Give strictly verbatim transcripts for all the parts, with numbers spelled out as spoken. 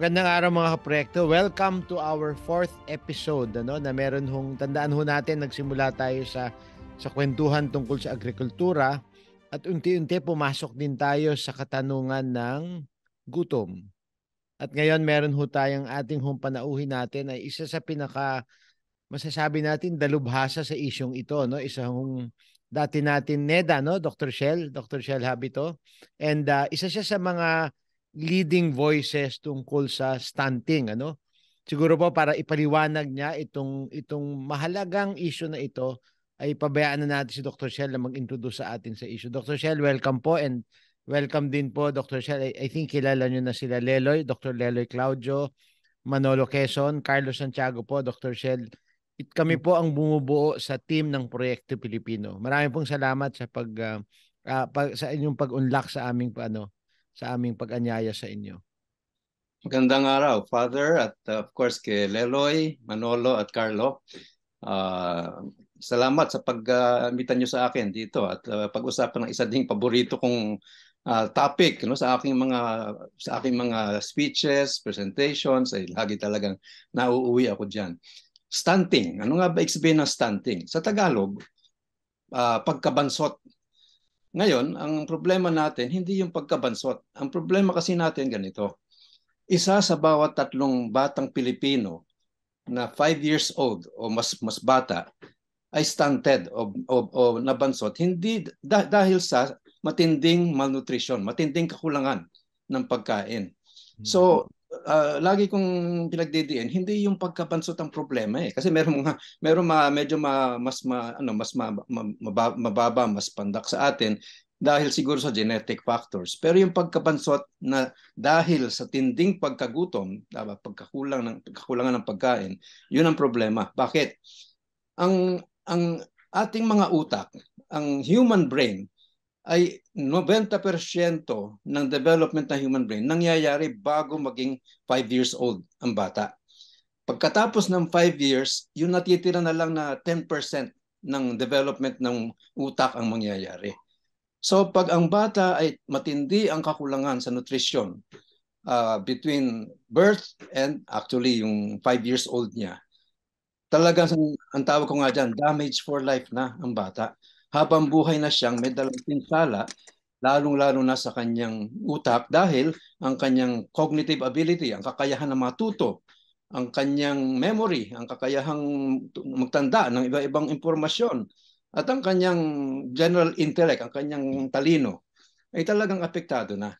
Magandang araw mga kaproyekto. Welcome to our fourth episode, ano, na meron hong, tandaan ho natin, nagsimula tayo sa, sa kwentuhan tungkol sa agrikultura at unti-unti pumasok din tayo sa katanungan ng gutom. At ngayon meron ho tayong ating hong panauhin natin ay isa sa pinaka masasabi natin dalubhasa sa isyong ito, no? Isa hong dati natin NEDA, no? Doctor Ciel, Doctor Ciel Habito. And uh, isa siya sa mga leading voices tungkol sa stunting, ano? Siguro po para ipaliwanag niya itong itong mahalagang issue na ito ay pabayaan na natin si Doctor Ciel na mag-introduce sa atin sa issue. Doctor Ciel, welcome po, and welcome din po Doctor Ciel. I, I think kilala niyo na sila Leloy, Doctor Leloy Claudio, Manolo Quezon, Carlo Santiago po, Doctor Ciel. It, kami po ang bumubuo sa team ng Proyekto Pilipino. Maraming pong salamat sa pag uh, uh, pag, sa inyong pag-unlock sa aming ano sa aming pag-anyaya sa inyo. Magandang araw, Father, at uh, of course kay Leloy, Manolo at Carlo. Uh, salamat sa pag-amitan uh, nyo sa akin dito at uh, pag-usapan ng isa ding paborito kong uh, topic, no, sa aking mga sa aking mga speeches, presentations, ay lagi talagang nauuwi ako diyan. Stunting. Ano nga ba ibig sabihin ng stunting? Sa Tagalog, uh, pagkabansot. Ngayon, ang problema natin, hindi yung pagkabansot. Ang problema kasi natin ganito. Isa sa bawat tatlong batang Pilipino na five years old o mas mas bata ay stunted o, o, o nabansot hindi dah, dahil sa matinding malnutrition, matinding kakulangan ng pagkain. So, uh, lagi kong pinagdidiin, hindi yung pagkabansot ang problema eh. Kasi meron mga meron mga medyo ma, mas ma, ano mas ma, ma, mababa, mababa, mas pandak sa atin dahil siguro sa genetic factors. Pero yung pagkabansot na dahil sa tinding pagkagutom, diba, pagkakulang ng pagkakulangan ng pagkain, yun ang problema. Bakit? Ang ang ating mga utak, ang human brain ay ninety percent ng development ng human brain nangyayari bago maging five years old ang bata. Pagkatapos ng five years, yung natitira na lang na ten percent ng development ng utak ang mangyayari. So pag ang bata ay matindi ang kakulangan sa nutrisyon uh, between birth and actually yung five years old niya, talagang ang tawag ko nga dyan, damage for life na ang bata. Habang buhay na siyang may dalang pinsala, lalong-lalo na sa kanyang utak dahil ang kanyang cognitive ability, ang kakayahan na matuto, ang kanyang memory, ang kakayahang magtanda ng iba-ibang impormasyon, at ang kanyang general intellect, ang kanyang talino, ay talagang apektado na.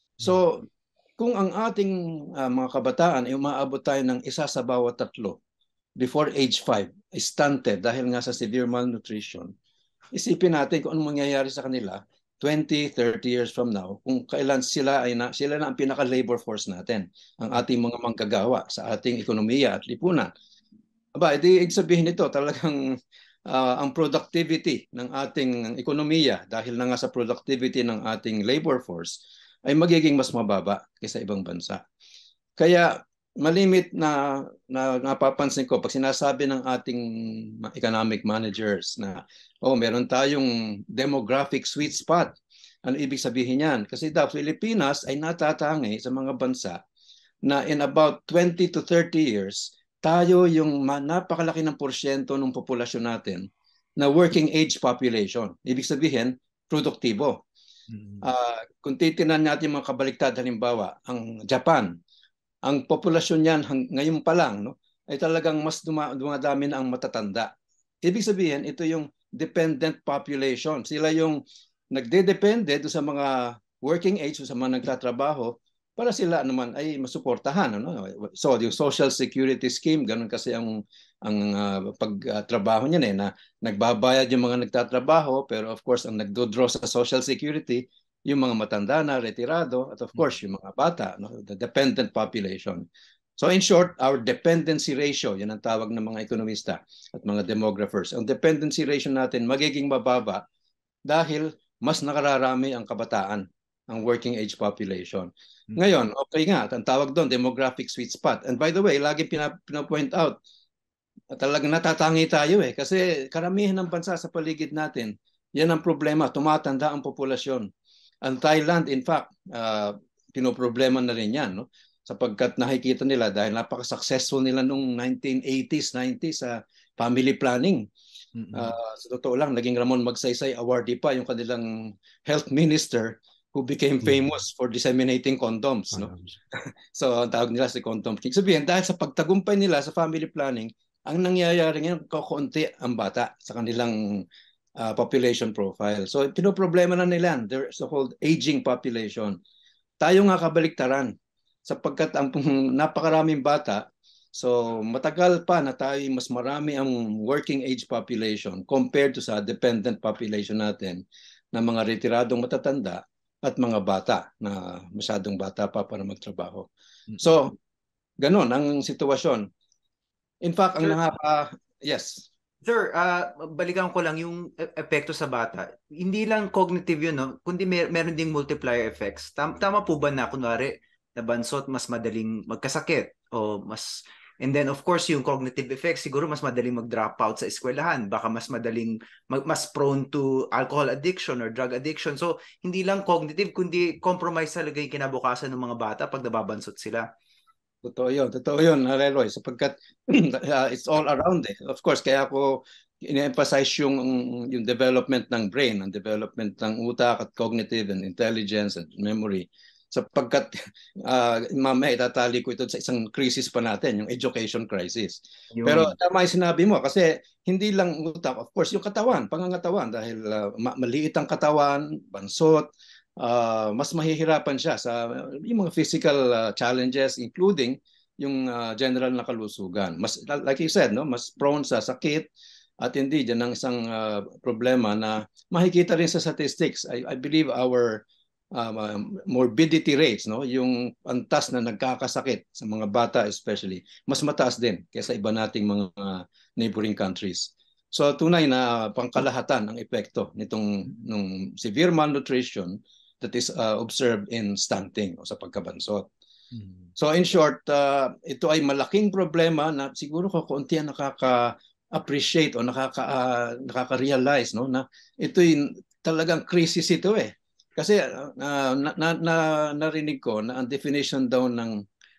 So, kung ang ating uh, mga kabataan ay umaabot tayo ng isa sa bawat tatlo before age five, ay stunted dahil nga sa severe malnutrition, isipin natin kung anong mangyayari sa kanila twenty, thirty years from now kung kailan sila ay na, sila na ang pinaka-labor force natin, ang ating mga manggagawa sa ating ekonomiya at lipunan. Aba, edi sabihin nito talagang uh, ang productivity ng ating ekonomiya dahil na nga sa productivity ng ating labor force ay magiging mas mababa kaysa ibang bansa. Kaya malimit na, na napapansin ko pag sinasabi ng ating economic managers na oh, meron tayong demographic sweet spot. Ano ibig sabihin yan? Kasi daw Pilipinas ay natatangi sa mga bansa na in about twenty to thirty years, tayo yung napakalaki ng porsyento ng populasyon natin na working age population. Ibig sabihin, produktibo. Mm-hmm. Uh, kung titinan natin mga kabaliktad, halimbawa, ang Japan, ang populasyon niyan ngayon pa lang, no, ay talagang mas duma, dumadami na ang matatanda. Ibig sabihin, ito yung dependent population. Sila yung nagdedepende do sa mga working age, sa mga nagtatrabaho, para sila naman ay masuportahan. Ano? So, yung social security scheme, ganun kasi ang, ang uh, pagtrabaho niyan eh, na nagbabayad yung mga nagtatrabaho, pero of course, ang nagdodraw sa social security, yung mga matanda na, retirado, at of course, yung mga bata, no? The dependent population. So in short, our dependency ratio, yan ang tawag ng mga ekonomista at mga demographers. Ang dependency ratio natin magiging mababa dahil mas nakararami ang kabataan, ang working age population. Ngayon, okay nga, ang tawag doon, demographic sweet spot. And by the way, lagi pinapoint out, talagang natatangi tayo eh, kasi karamihan ng bansa sa paligid natin, yan ang problema, tumatanda ang populasyon. Ang Thailand, in fact, uh, pinoproblema na rin yan. No? sapagkat nakikita nila dahil napaka-successful nila nung nineteen eighties, nineties sa family planning. Mm-mm. Uh, sa totoo lang, naging Ramon Magsaysay awardee pa yung kanilang health minister who became famous for disseminating condoms. No? So, ang tawag nila si Condom King. Sabihin, dahil sa pagtagumpay nila sa family planning, ang nangyayari ngayon, kakaunti ang bata sa kanilang uh, population profile. So, pinoproblema na nila. There's a whole aging population. Tayo nga kabaliktaran sapagkat ang napakaraming bata, so matagal pa na tayo mas marami ang working age population compared to sa dependent population natin na mga retiradong matatanda at mga bata na masyadong bata pa para magtrabaho. So, ganun ang sitwasyon. In fact, ang nakaka... Yes. Sir, uh, balikan ko lang yung epekto sa bata. Hindi lang cognitive yun, no? Kundi mer meron ding multiplier effects. Tam tama po ba na, kunwari, na bansot mas madaling magkasakit? O mas... And then, of course, yung cognitive effects, siguro mas madaling mag-drop out sa eskwelahan. Baka mas madaling, mag mas prone to alcohol addiction or drug addiction. So, hindi lang cognitive, kundi compromise talaga yung kinabukasan ng mga bata pag nababansot sila. Totoo yun, totoo yun, Leloy, sapagkat uh, it's all around eh. Of course, kaya ako in-emphasize yung, yung development ng brain, ang development ng utak at cognitive and intelligence and memory. Sapagkat uh, mamaya itatali ko ito sa isang crisis pa natin, yung education crisis. Yun. Pero tama yung sinabi mo kasi hindi lang utak, of course, yung katawan, pangangatawan dahil uh, maliit ang katawan, bansot, Uh, mas mahihirapan siya sa yung mga physical uh, challenges including yung uh, general na kalusugan. Mas like you said, no, mas prone sa sakit at hindi diyan ang isang uh, problema na makikita rin sa statistics. I, I believe our uh, morbidity rates, no, yung antas na nagkakasakit sa mga bata especially, mas mataas din kaysa iba nating mga uh, neighboring countries. So tunay na pangkalahatan ang epekto nitong nung severe malnutrition that is uh, observed in stunting o sa pagkabansot. Mm-hmm. So in short, uh, ito ay malaking problema na siguro kakaunti ang nakaka-appreciate o nakaka, uh, nakaka-realize, no, na ito'y talagang crisis ito eh. Kasi uh, na, na, na, narinig ko na ang definition daw ng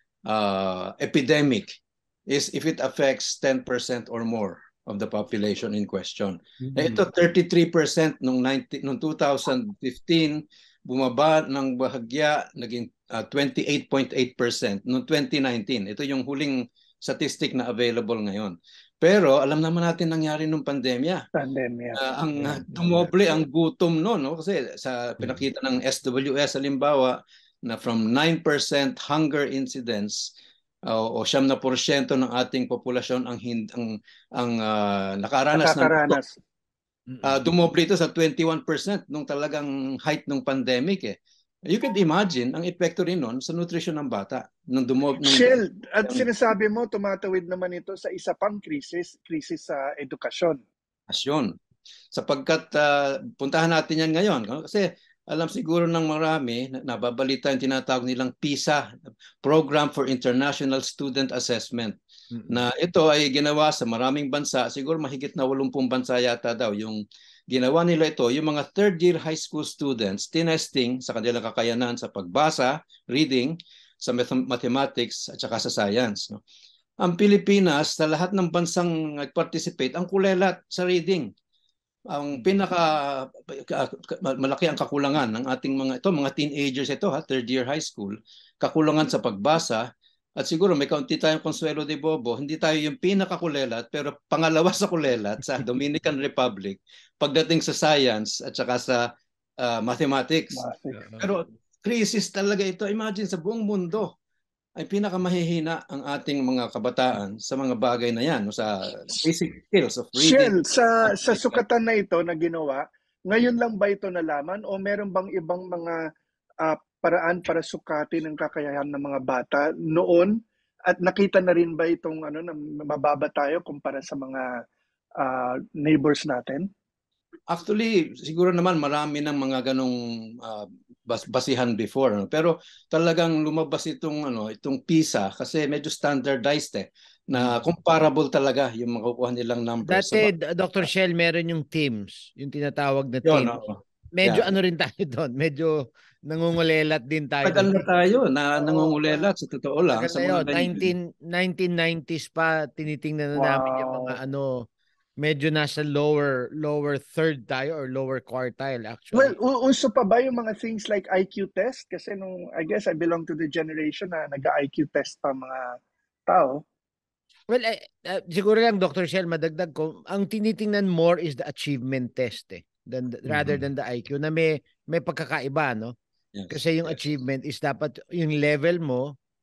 uh, epidemic is if it affects ten percent or more of the population in question. Mm-hmm. Eh, ito thirty-three percent nung, nung two thousand fifteen, bumaba ng bahagya, naging uh, twenty-eight point eight percent noong twenty nineteen. Ito yung huling statistic na available ngayon. Pero alam naman natin nangyari nung pandemya. Pandemya. Uh, ang uh, dumoble ang gutom no, no? Kasi sa pinakita ng S W S halimbawa na from nine percent hunger incidence uh, o siyam na porsyento ng ating populasyon ang ang ang uh, nakaranas, nakakaranas ng Uh, dumoble ito sa twenty-one percent nung talagang height ng pandemic eh. You could imagine ang epekto rin nun sa nutrisyon ng bata. Nung dumob, nung, Ciel, at sinasabi mo, tumatawid naman ito sa isa pang krisis, krisis sa edukasyon. Edukasyon. Sapagkat uh, puntahan natin yan ngayon. Kasi alam siguro ng marami, nababalita yung tinatawag nilang PISA, Program for International Student Assessment. Na ito ay ginawa sa maraming bansa, siguro mahigit na walumpung bansa yata daw. Yung ginawa nila ito, yung mga third year high school students, tinesting sa kanilang kakayanan sa pagbasa, reading, sa mathematics at saka sa science. No? Ang Pilipinas, sa lahat ng bansang nag-participate, ang kulelat sa reading. Ang pinaka malaki ang kakulangan ng ating mga ito, mga teenagers ito, ha, third year high school, kakulangan sa pagbasa. At siguro may kaunti tayong Consuelo de Bobo, hindi tayo yung pinakakulelat, pero pangalawa sa kulelat sa Dominican Republic pagdating sa science at saka sa uh, mathematics. Pero crisis talaga ito. Imagine sa buong mundo ay pinakamahihina ang ating mga kabataan sa mga bagay na yan, sa basic skills of reading. Ciel, sa, sa sukatan na ito na ginawa, ngayon lang ba ito nalaman o meron bang ibang mga uh, paraan para sukatin ang kakayahan ng mga bata noon at nakita na rin ba itong ano na mababa tayo kumpara sa mga uh, neighbors natin? Actually, siguro naman marami ng mga ganong uh, bas basihan before, no? Pero talagang lumabas itong ano, itong PISA kasi medyo standardized eh na comparable talaga yung makukuha nilang numbers. Dati, Doctor Ciel, meron yung teams, yung tinatawag na yun, teams. no? medyo Yeah. ano rin tayo doon, medyo nangungulelat din tayo Tagal doon. na tayo na Oo, nangungulelat sa totoo lang tagal sa na yun. mga ganyan. nineteen nineties pa, tinitingnan na namin yung mga Wow. ano, medyo nasa lower lower third tayo or lower quartile Well, actually. u- uso pa ba yung mga things like I Q test? Kasi nung, I guess I belong to the generation na nag-I Q test pa mga tao. Well, eh, uh, siguro lang, Doctor Shell, madagdag ko, ang tinitingnan more is the achievement test eh, than, rather Mhm. than the I Q, na may, may pagkakaiba, no? Yes. Kasi yung Yes. achievement is dapat yung level mo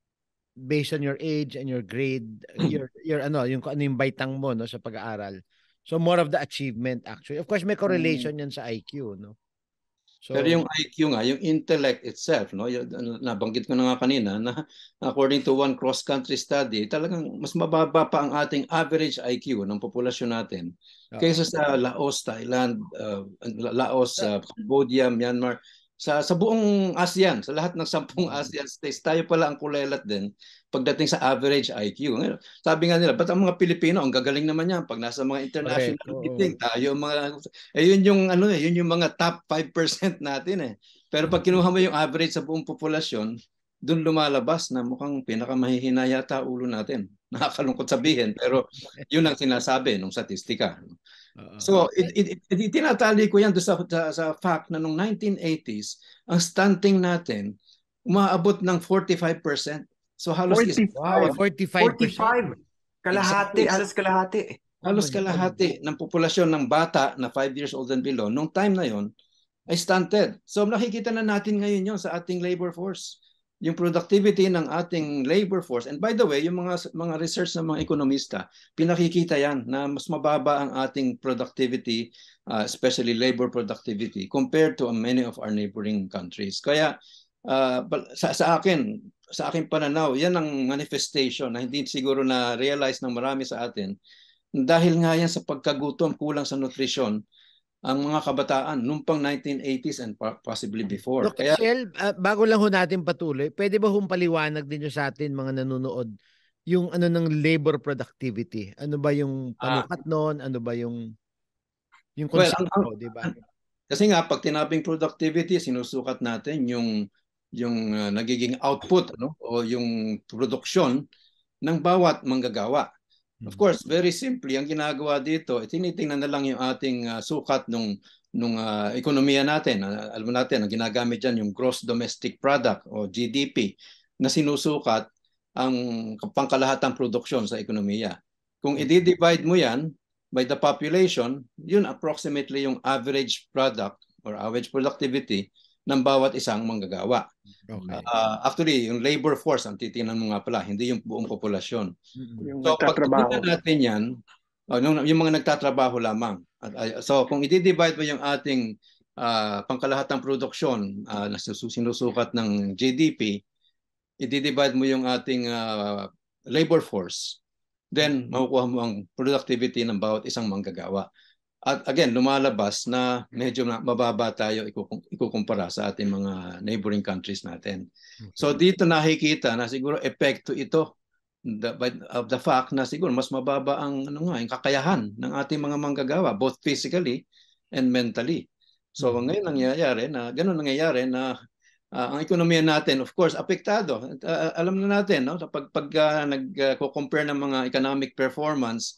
based on your age and your grade, your, your ano, yung, ano yung baitang mo, no, sa pag-aaral. So, more of the achievement, actually. Of course, may Mm. correlation yan sa I Q, no? Pero So, yung I Q nga, yung intellect itself, no, yung, ano, nabanggit ko na nga kanina na according to one cross-country study, talagang mas mababa pa ang ating average I Q ng populasyon natin oo. kaysa sa Laos, Thailand, uh, Laos, Sa- uh, Cambodia, Myanmar, sa sa buong ASEAN, sa lahat ng sampung Mm. ASEAN states, tayo pala ang kulelat din pagdating sa average I Q. Ngayon, sabi nga nila, ba't ang mga Pilipino, ang gagaling naman yan pag nasa mga international Correct, oo. meeting, tayo ang mga, eh yun yung ano eh, yun yung mga top five percent natin eh. Pero pag kinuha mo yung average sa buong populasyon, doon lumalabas na mukhang pinakamahihina yata ulo natin. Nakakalungkot sabihin, pero yun ang sinasabi ng statistika. Oo. So, it, it, it, it, tinatali ko yan doon sa, sa, sa fact na noong nineteen eighties, ang stunting natin, umaabot ng forty-five percent. So, halos is, Wow, forty-five. forty-five percent. forty-five. Kalahati, Exactly. halos kalahati. Oh halos my God. kalahati ng populasyon ng bata na five years old and below, nung time na yon ay stunted. So, nakikita na natin ngayon yon sa ating labor force. Yung productivity ng ating labor force. And by the way, yung mga mga research ng mga ekonomista, pinakikita yan na mas mababa ang ating productivity, uh, especially labor productivity, compared to many of our neighboring countries. Kaya uh, sa, sa akin, sa aking pananaw, yan ang manifestation na hindi siguro na realize ng marami sa atin dahil nga yan sa pagkagutom, kulang sa nutrisyon, ang mga kabataan nung pang nineteen eighties and possibly before. Doctor Kaya Ciel, uh, bago lang ho natin patuloy, pwede ba hong paliwanag din nyo sa atin mga nanonood yung ano ng labor productivity? Ano ba yung panukat noon? Ano ba yung yung well, ang, ang, konsepto, di ba? kasi nga pag tinabing productivity, sinusukat natin yung yung uh, nagiging output, ano, o yung produksyon ng bawat manggagawa. Of course, very simply, ang ginagawa dito, eh, tinitingnan na lang yung ating uh, sukat nung nung uh, ekonomiya natin. Uh, alam natin, ang ginagamit dyan yung gross domestic product o G D P na sinusukat ang pangkalahatang produksyon sa ekonomiya. Kung i-divide mo yan by the population, yun approximately yung average product or average productivity ng bawat isang manggagawa. Okay. Uh, actually, yung labor force ang titingnan mo nga pala, hindi yung buong populasyon. Yung So pag nagtatrabaho. natin yan, oh, yung, yung mga nagtatrabaho lamang. At, uh, so kung i-divide mo yung ating uh, pangkalahatang produksyon uh, na sinusukat ng G D P, i-divide mo yung ating uh, labor force, then makukuha mo ang productivity ng bawat isang manggagawa. At again, lumalabas na medyo mababa tayo ikukumpara sa ating mga neighboring countries natin. Okay. So dito nakikita na siguro epekto ito the, of the fact na siguro mas mababa ang ano nga, yung kakayahan ng ating mga manggagawa both physically and mentally. So Mm-hmm. ngayon nangyayari na ganun nangyayari na uh, ang ekonomiya natin of course apektado. Uh, alam na natin no pag pag uh, nagko-compare ng mga economic performance,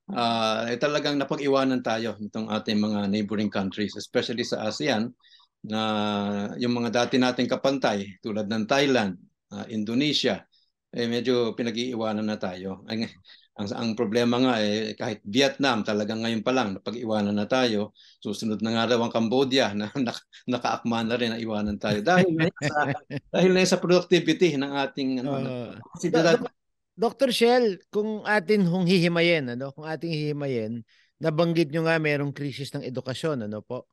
uh, eh, talagang napag-iwanan tayo itong ating mga neighboring countries, especially sa ASEAN, na yung mga dati nating kapantay tulad ng Thailand, uh, Indonesia, eh medyo pinag-iiwanan na tayo. Ang, ang, ang problema nga eh kahit Vietnam talagang ngayon pa lang napag-iwanan na tayo. Susunod na nga raw ang Cambodia na nakaakma na rin na iwanan tayo dahil na sa dahil na sa productivity ng ating ano, uh, kapasidad. Doctor Shell, kung atin hong hihimayin, ano, kung ating hihimayin, nabanggit nyo nga merong krisis ng edukasyon, ano po?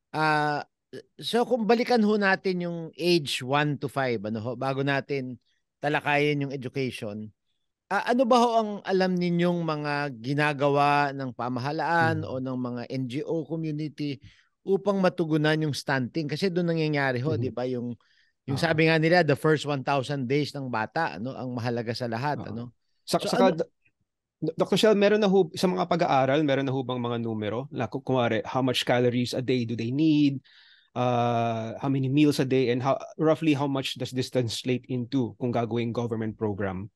Ah, uh, so kung balikan ho natin yung age one to five, ano ho, bago natin talakayin yung education, uh, ano ba ho ang alam ninyong mga ginagawa ng pamahalaan hmm. o ng mga N G O community upang matugunan yung stunting? Kasi doon nangyayari ho, hmm. di ba, yung yung sabi nga nila, the first one thousand days ng bata, ano, ang mahalaga sa lahat, uh, ano? Sa, so, saka, ano? Doctor Shell, meron na ho, sa mga pag-aaral, meron na ho bang mga numero? Like, kumare, how much calories a day do they need? uh, how many meals a day, and how roughly how much does this translate into kung gagawing government program?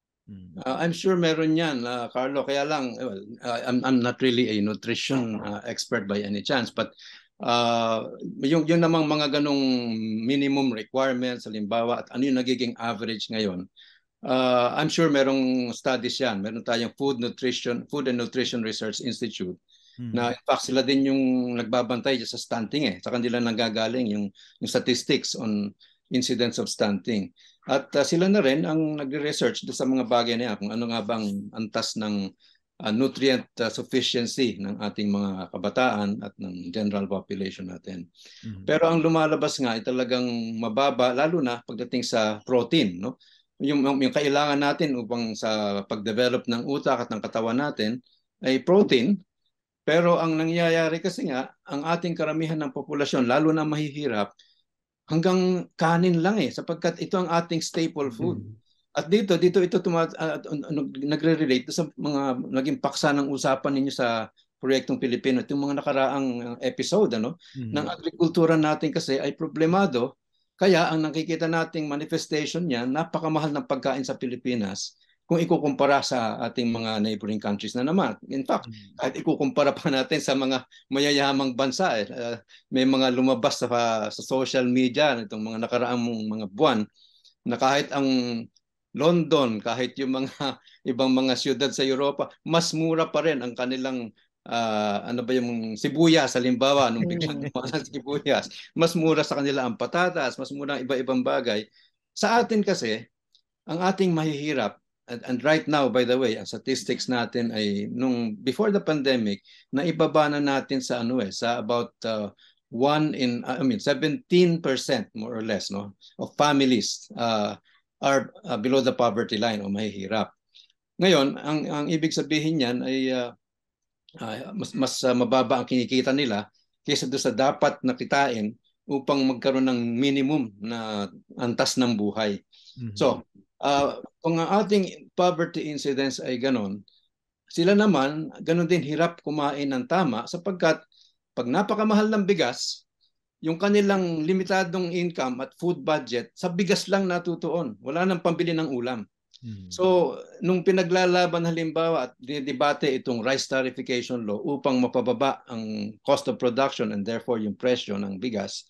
Uh, I'm sure meron yan, uh, Carlo. Kaya lang, well, uh, I'm, I'm not really a nutrition uh, expert by any chance, but uh, yung, yung namang mga ganong minimum requirements, halimbawa, at ano yung nagiging average ngayon, uh, I'm sure merong studies yan. Meron tayong Food Nutrition, Food and Nutrition Research Institute, Hmm. na in fact sila din yung nagbabantay sa stunting eh. Sa kanila nanggagaling yung, yung statistics on incidence of stunting. At uh, sila na rin ang nagre-research sa mga bagay na yan, kung ano nga bang antas ng uh, nutrient uh, sufficiency ng ating mga kabataan at ng general population natin. Mhm. Pero ang lumalabas nga ay talagang mababa, lalo na pagdating sa protein, no? Yung, yung kailangan natin upang sa pag-develop ng utak at ng katawan natin ay protein. Pero ang nangyayari kasi nga, ang ating karamihan ng populasyon, lalo na mahihirap, hanggang kanin lang eh, sapagkat ito ang ating staple food. At dito, dito ito tumat, uh, nagre-relate sa mga naging paksa ng usapan ninyo sa Proyektong Pilipino, itong mga nakaraang episode, ano, Mhm. ng agrikultura natin kasi ay problemado. Kaya ang nakikita nating manifestation niya, napakamahal ng pagkain sa Pilipinas kung ikukumpara sa ating mga neighboring countries na naman. In fact, Mhm. kahit ikukumpara pa natin sa mga mayayamang bansa, eh, uh, may mga lumabas sa, sa social media nitong mga nakaraang mga buwan na kahit ang London, kahit yung mga ibang mga siyudad sa Europa, mas mura pa rin ang kanilang uh, ano ba yung sibuyas, halimbawa, nung biglang tumaas ang sibuyas, mas mura sa kanila ang patatas, mas mura ang iba-ibang bagay. Sa atin kasi, ang ating mahihirap, and, and right now, by the way, ang statistics natin ay nung before the pandemic, naibaba na natin sa ano eh, sa about uh, one in, uh, I mean, seventeen percent more or less, no, of families uh, are uh, below the poverty line o mahihirap. Ngayon, ang, ang ibig sabihin niyan ay uh, uh, mas, mas uh, mababa ang kinikita nila kaysa doon sa dapat na kitain upang magkaroon ng minimum na antas ng buhay. Mhm. So, uh, kung ang ating poverty incidence ay ganon, sila naman, ganon din hirap kumain ng tama sapagkat pag napakamahal ng bigas, yung kanilang limitadong income at food budget, sa bigas lang natutuon. Wala nang pambili ng ulam. Mhm. So, nung pinaglalaban halimbawa at dinidebate itong rice tarification law upang mapababa ang cost of production and therefore yung presyo ng bigas,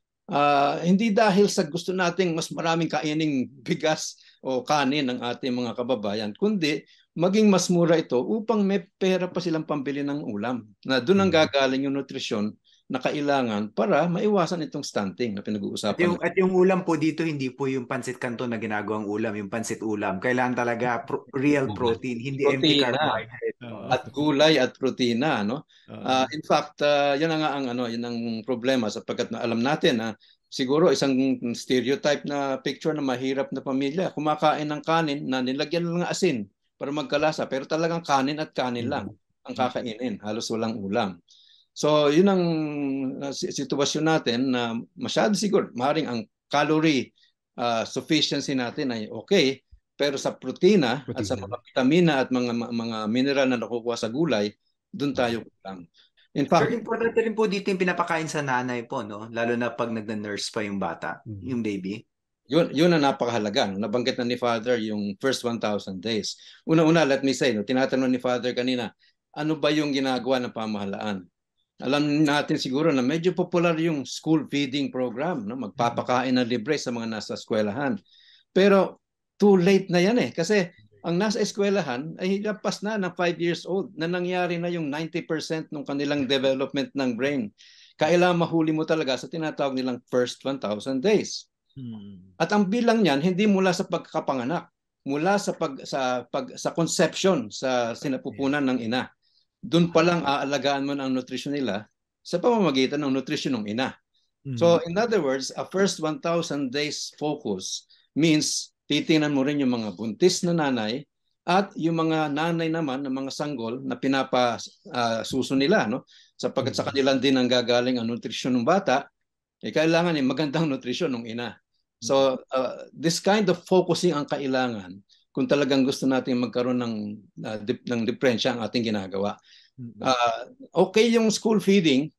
uh, hindi dahil sa gusto nating mas maraming kaining bigas o kanin ng ating mga kababayan, kundi maging mas mura ito upang may pera pa silang pambili ng ulam. Na doon ang gagaling yung nutrisyon na kailangan para maiwasan itong stunting na At pinag-uusapan yung, natin. at yung ulam po dito, hindi po yung pansit canton na ginagawang ulam, yung pansit ulam. Kailangan talaga pro- real protein, hindi empty Protina. carbohydrate. Oo. At gulay at protina, no? Oo. Uh, in fact, uh, yun na nga ang ano, yun ang problema sapagkat na alam natin na siguro isang stereotype na picture na mahirap na pamilya, kumakain ng kanin na nilagyan lang ng asin para magkalasa, pero talagang kanin at kanin lang ang kakainin, halos walang ulam. So, yun ang uh, sitwasyon natin na masyado siguro, maaaring ang calorie uh, sufficiency natin ay okay, pero sa protina, Protina. at sa mga vitamina at mga mga mineral na nakukuha sa gulay, doon tayo kulang. In Sir, fact, importante rin po dito yung pinapakain sa nanay po, no? Lalo na pag nagna-nurse pa yung bata, Mhm. yung baby. yun, yun ang napakahalaga. Nabanggit na ni Father yung first one thousand days. Una-una, let me say, no, tinatanong ni Father kanina, ano ba yung ginagawa ng pamahalaan? Alam natin siguro na medyo popular yung school feeding program, no? Magpapakain na libre sa mga nasa eskwelahan. Pero too late na yan eh. Kasi ang nasa eskwelahan ay lapas na ng five years old na nangyari na yung ninety percent ng kanilang development ng brain. Kailangan mahuli mo talaga sa tinatawag nilang first one thousand days. Mhm. At ang bilang niyan hindi mula sa pagkakapanganak, mula sa pag sa pag sa conception sa sinapupunan ng ina. Doon pa lang aalagaan mo ang nutrisyon nila sa pamamagitan ng nutrisyon ng ina. Mhm. So in other words, a first one thousand days focus means titingnan mo rin yung mga buntis na nanay at yung mga nanay naman ng mga sanggol na pinapasuso uh, nila, no? Sapagkat sa kanilang din ang gagaling ang nutrisyon ng bata, eh, kailangan eh, magandang nutrisyon ng ina. So uh, this kind of focusing ang kailangan kung talagang gusto natin magkaroon ng uh, dip, ng diferensya ang ating ginagawa. Uh, okay yung school feeding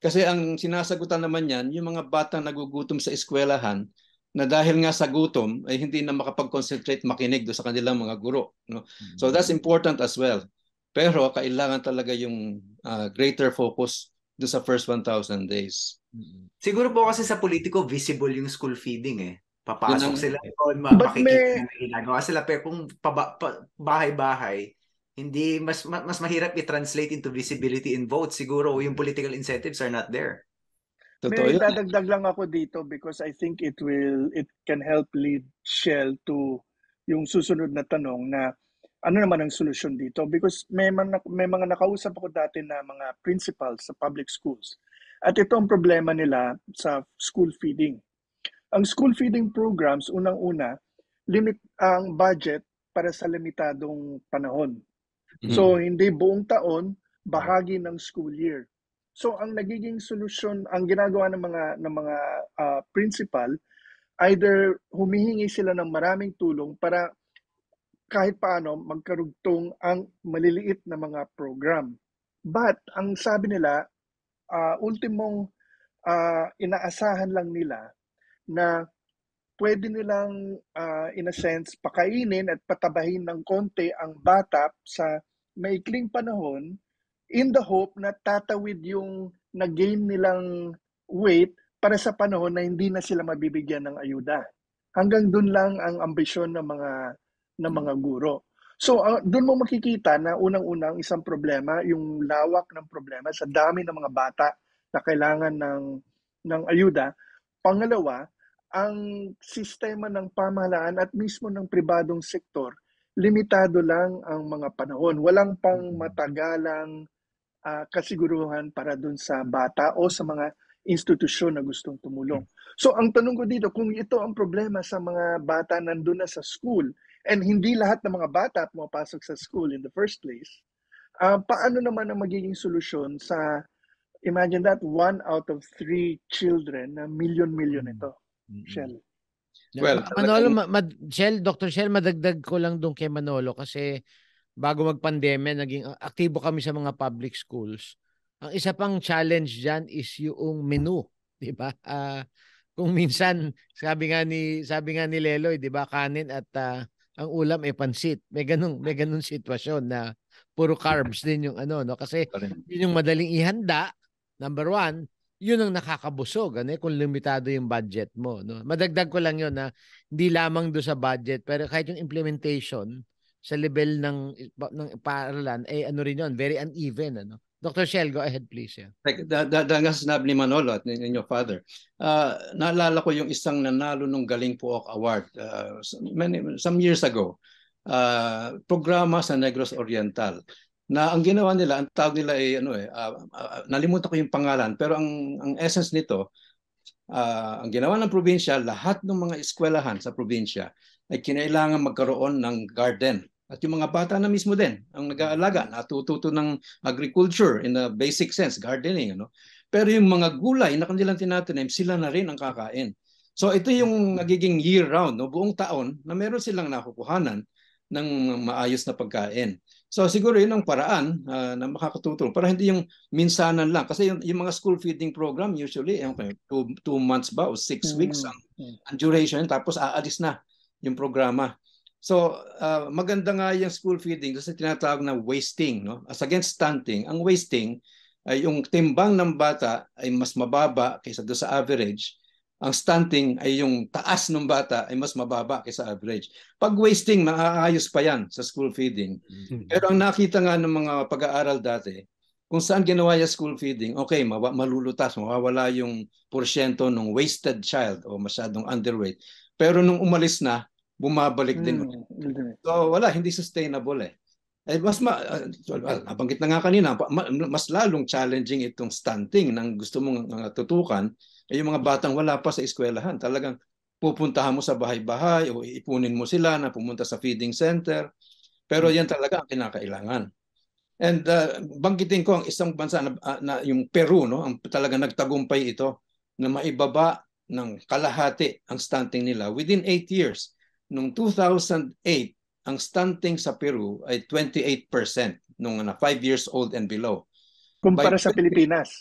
Kasi ang sinasagutan naman yan, yung mga batang nagugutom sa eskwelahan, na dahil nga sa gutom, ay hindi na makapag-concentrate, makinig do sa kanilang mga guro. No? So that's important as well. Pero kailangan talaga yung uh, greater focus do sa first one thousand days. Siguro po kasi sa politiko, visible yung school feeding eh. Papasok Yun ang- sila doon, But makikita may- na ginagawa sila. Pero kung paba- pa- bahay-bahay, hindi mas ma- mas mahirap i-translate into visibility in votes. Siguro yung political incentives are not there. Totoo May yun. dadagdag lang ako dito because I think it will, it can help lead Ciel to yung susunod na tanong na ano naman ang solusyon dito? Because may mga, may mga nakausap ako dati na mga principals sa public schools. At ito ang problema nila sa school feeding. Ang school feeding programs, unang-una, limit ang budget para sa limitadong panahon. So, hindi buong taon, bahagi ng school year. So, ang nagiging solusyon, ang ginagawa ng mga ng mga uh, principal, either humihingi sila ng maraming tulong para kahit paano magkarugtong ang maliliit na mga program. But, ang sabi nila, uh, ultimong uh, inaasahan lang nila na pwede nilang uh, in a sense pakainin at patabahin ng konti ang bata sa maikling panahon in the hope na tatawid yung nag-gain nilang weight para sa panahon na hindi na sila mabibigyan ng ayuda. Hanggang dun lang ang ambisyon ng mga ng mga guro. So uh, dun mo makikita na unang-unang isang problema, yung lawak ng problema sa dami ng mga bata na kailangan ng ng ayuda. Pangalawa, ang sistema ng pamahalaan at mismo ng pribadong sektor, limitado lang ang mga panahon. Walang pang matagalang uh, kasiguruhan para dun sa bata o sa mga institusyon na gustong tumulong. So ang tanong ko dito, kung ito ang problema sa mga bata nandun na sa school, and hindi lahat ng mga bata pumapasok sa school in the first place, uh, paano naman ang magiging solusyon sa, imagine that, one out of three children na milyon-milyon ito? Ciel. Well, Manolo, ma- ma- Ciel, Doctor Ciel, madagdag ko lang doon kay Manolo kasi bago mag-pandemya, naging aktibo kami sa mga public schools. Ang isa pang challenge diyan is yung menu, 'di ba? Uh, kung minsan sabi nga ni sabi nga ni Leloy, 'di ba, kanin at uh, ang ulam ay pansit. May ganung may ganung sitwasyon na puro carbs din yung ano, no? Kasi yun yung madaling ihanda. Number one, yun ang nakakabusog, ano, kung limitado yung budget mo, no? Madagdag ko lang yun na hindi lamang do sa budget, pero kahit yung implementation sa level ng ng paaralan ay eh, ano rin yun, very uneven, ano. Doctor Ciel, go ahead please. Yeah. Like, da, da, da nga sinabi ni Manolo at ninyo father, uh, naalala ko yung isang nanalo ng Galing Pook Award uh, many, some years ago, uh, programa sa Negros Oriental, na ang ginawa nila, ang tawag nila ay ano eh, uh, uh, nalimutan ko yung pangalan, pero ang ang essence nito, uh, ang ginawa ng probinsya, lahat ng mga eskwelahan sa probinsya ay kinailangan magkaroon ng garden. At yung mga bata na mismo din, ang nag-aalaga, natututo ng agriculture in a basic sense, gardening. Ano? Pero yung mga gulay na kanilang tinatanim, sila na rin ang kakain. So ito yung nagiging year-round, no? Buong taon na meron silang nakukuhanan ng maayos na pagkain. So siguro yun ang paraan uh, na makakatutulong para hindi yung minsanan lang. Kasi yung, yung mga school feeding program usually okay, two, two months ba o six weeks ang, ang duration, tapos aalis na yung programa. So uh, maganda nga yung school feeding kasi tinatawag na wasting. No? As against stunting, ang wasting ay yung timbang ng bata ay mas mababa kaysa do sa average. Ang stunting ay yung taas ng bata ay mas mababa kaysa average. Pag wasting, maaayos pa yan sa school feeding. Mm-hmm. Pero ang nakita nga ng mga pag-aaral dati, kung saan ginawa yung school feeding, okay, malulutas, mawawala yung porsyento ng wasted child o masyadong underweight. Pero nung umalis na, bumabalik din. Mm-hmm. So wala, hindi sustainable eh. Eh, mas ma, uh, nabanggit na nga kanina, ma, mas lalong challenging itong stunting nang gusto mong uh, tutukan ay yung mga batang wala pa sa eskwelahan. Talagang pupuntahan mo sa bahay-bahay o ipunin mo sila na pumunta sa feeding center. Pero yan talaga ang kinakailangan. And uh, banggitin ko ang isang bansa na, uh, na yung Peru, no, ang talaga nagtagumpay ito na maibaba ng kalahati ang stunting nila within eight years. Noong two thousand eight, ang stunting sa Peru ay twenty-eight percent nung na five years old and below. Kumpara sa Pilipinas.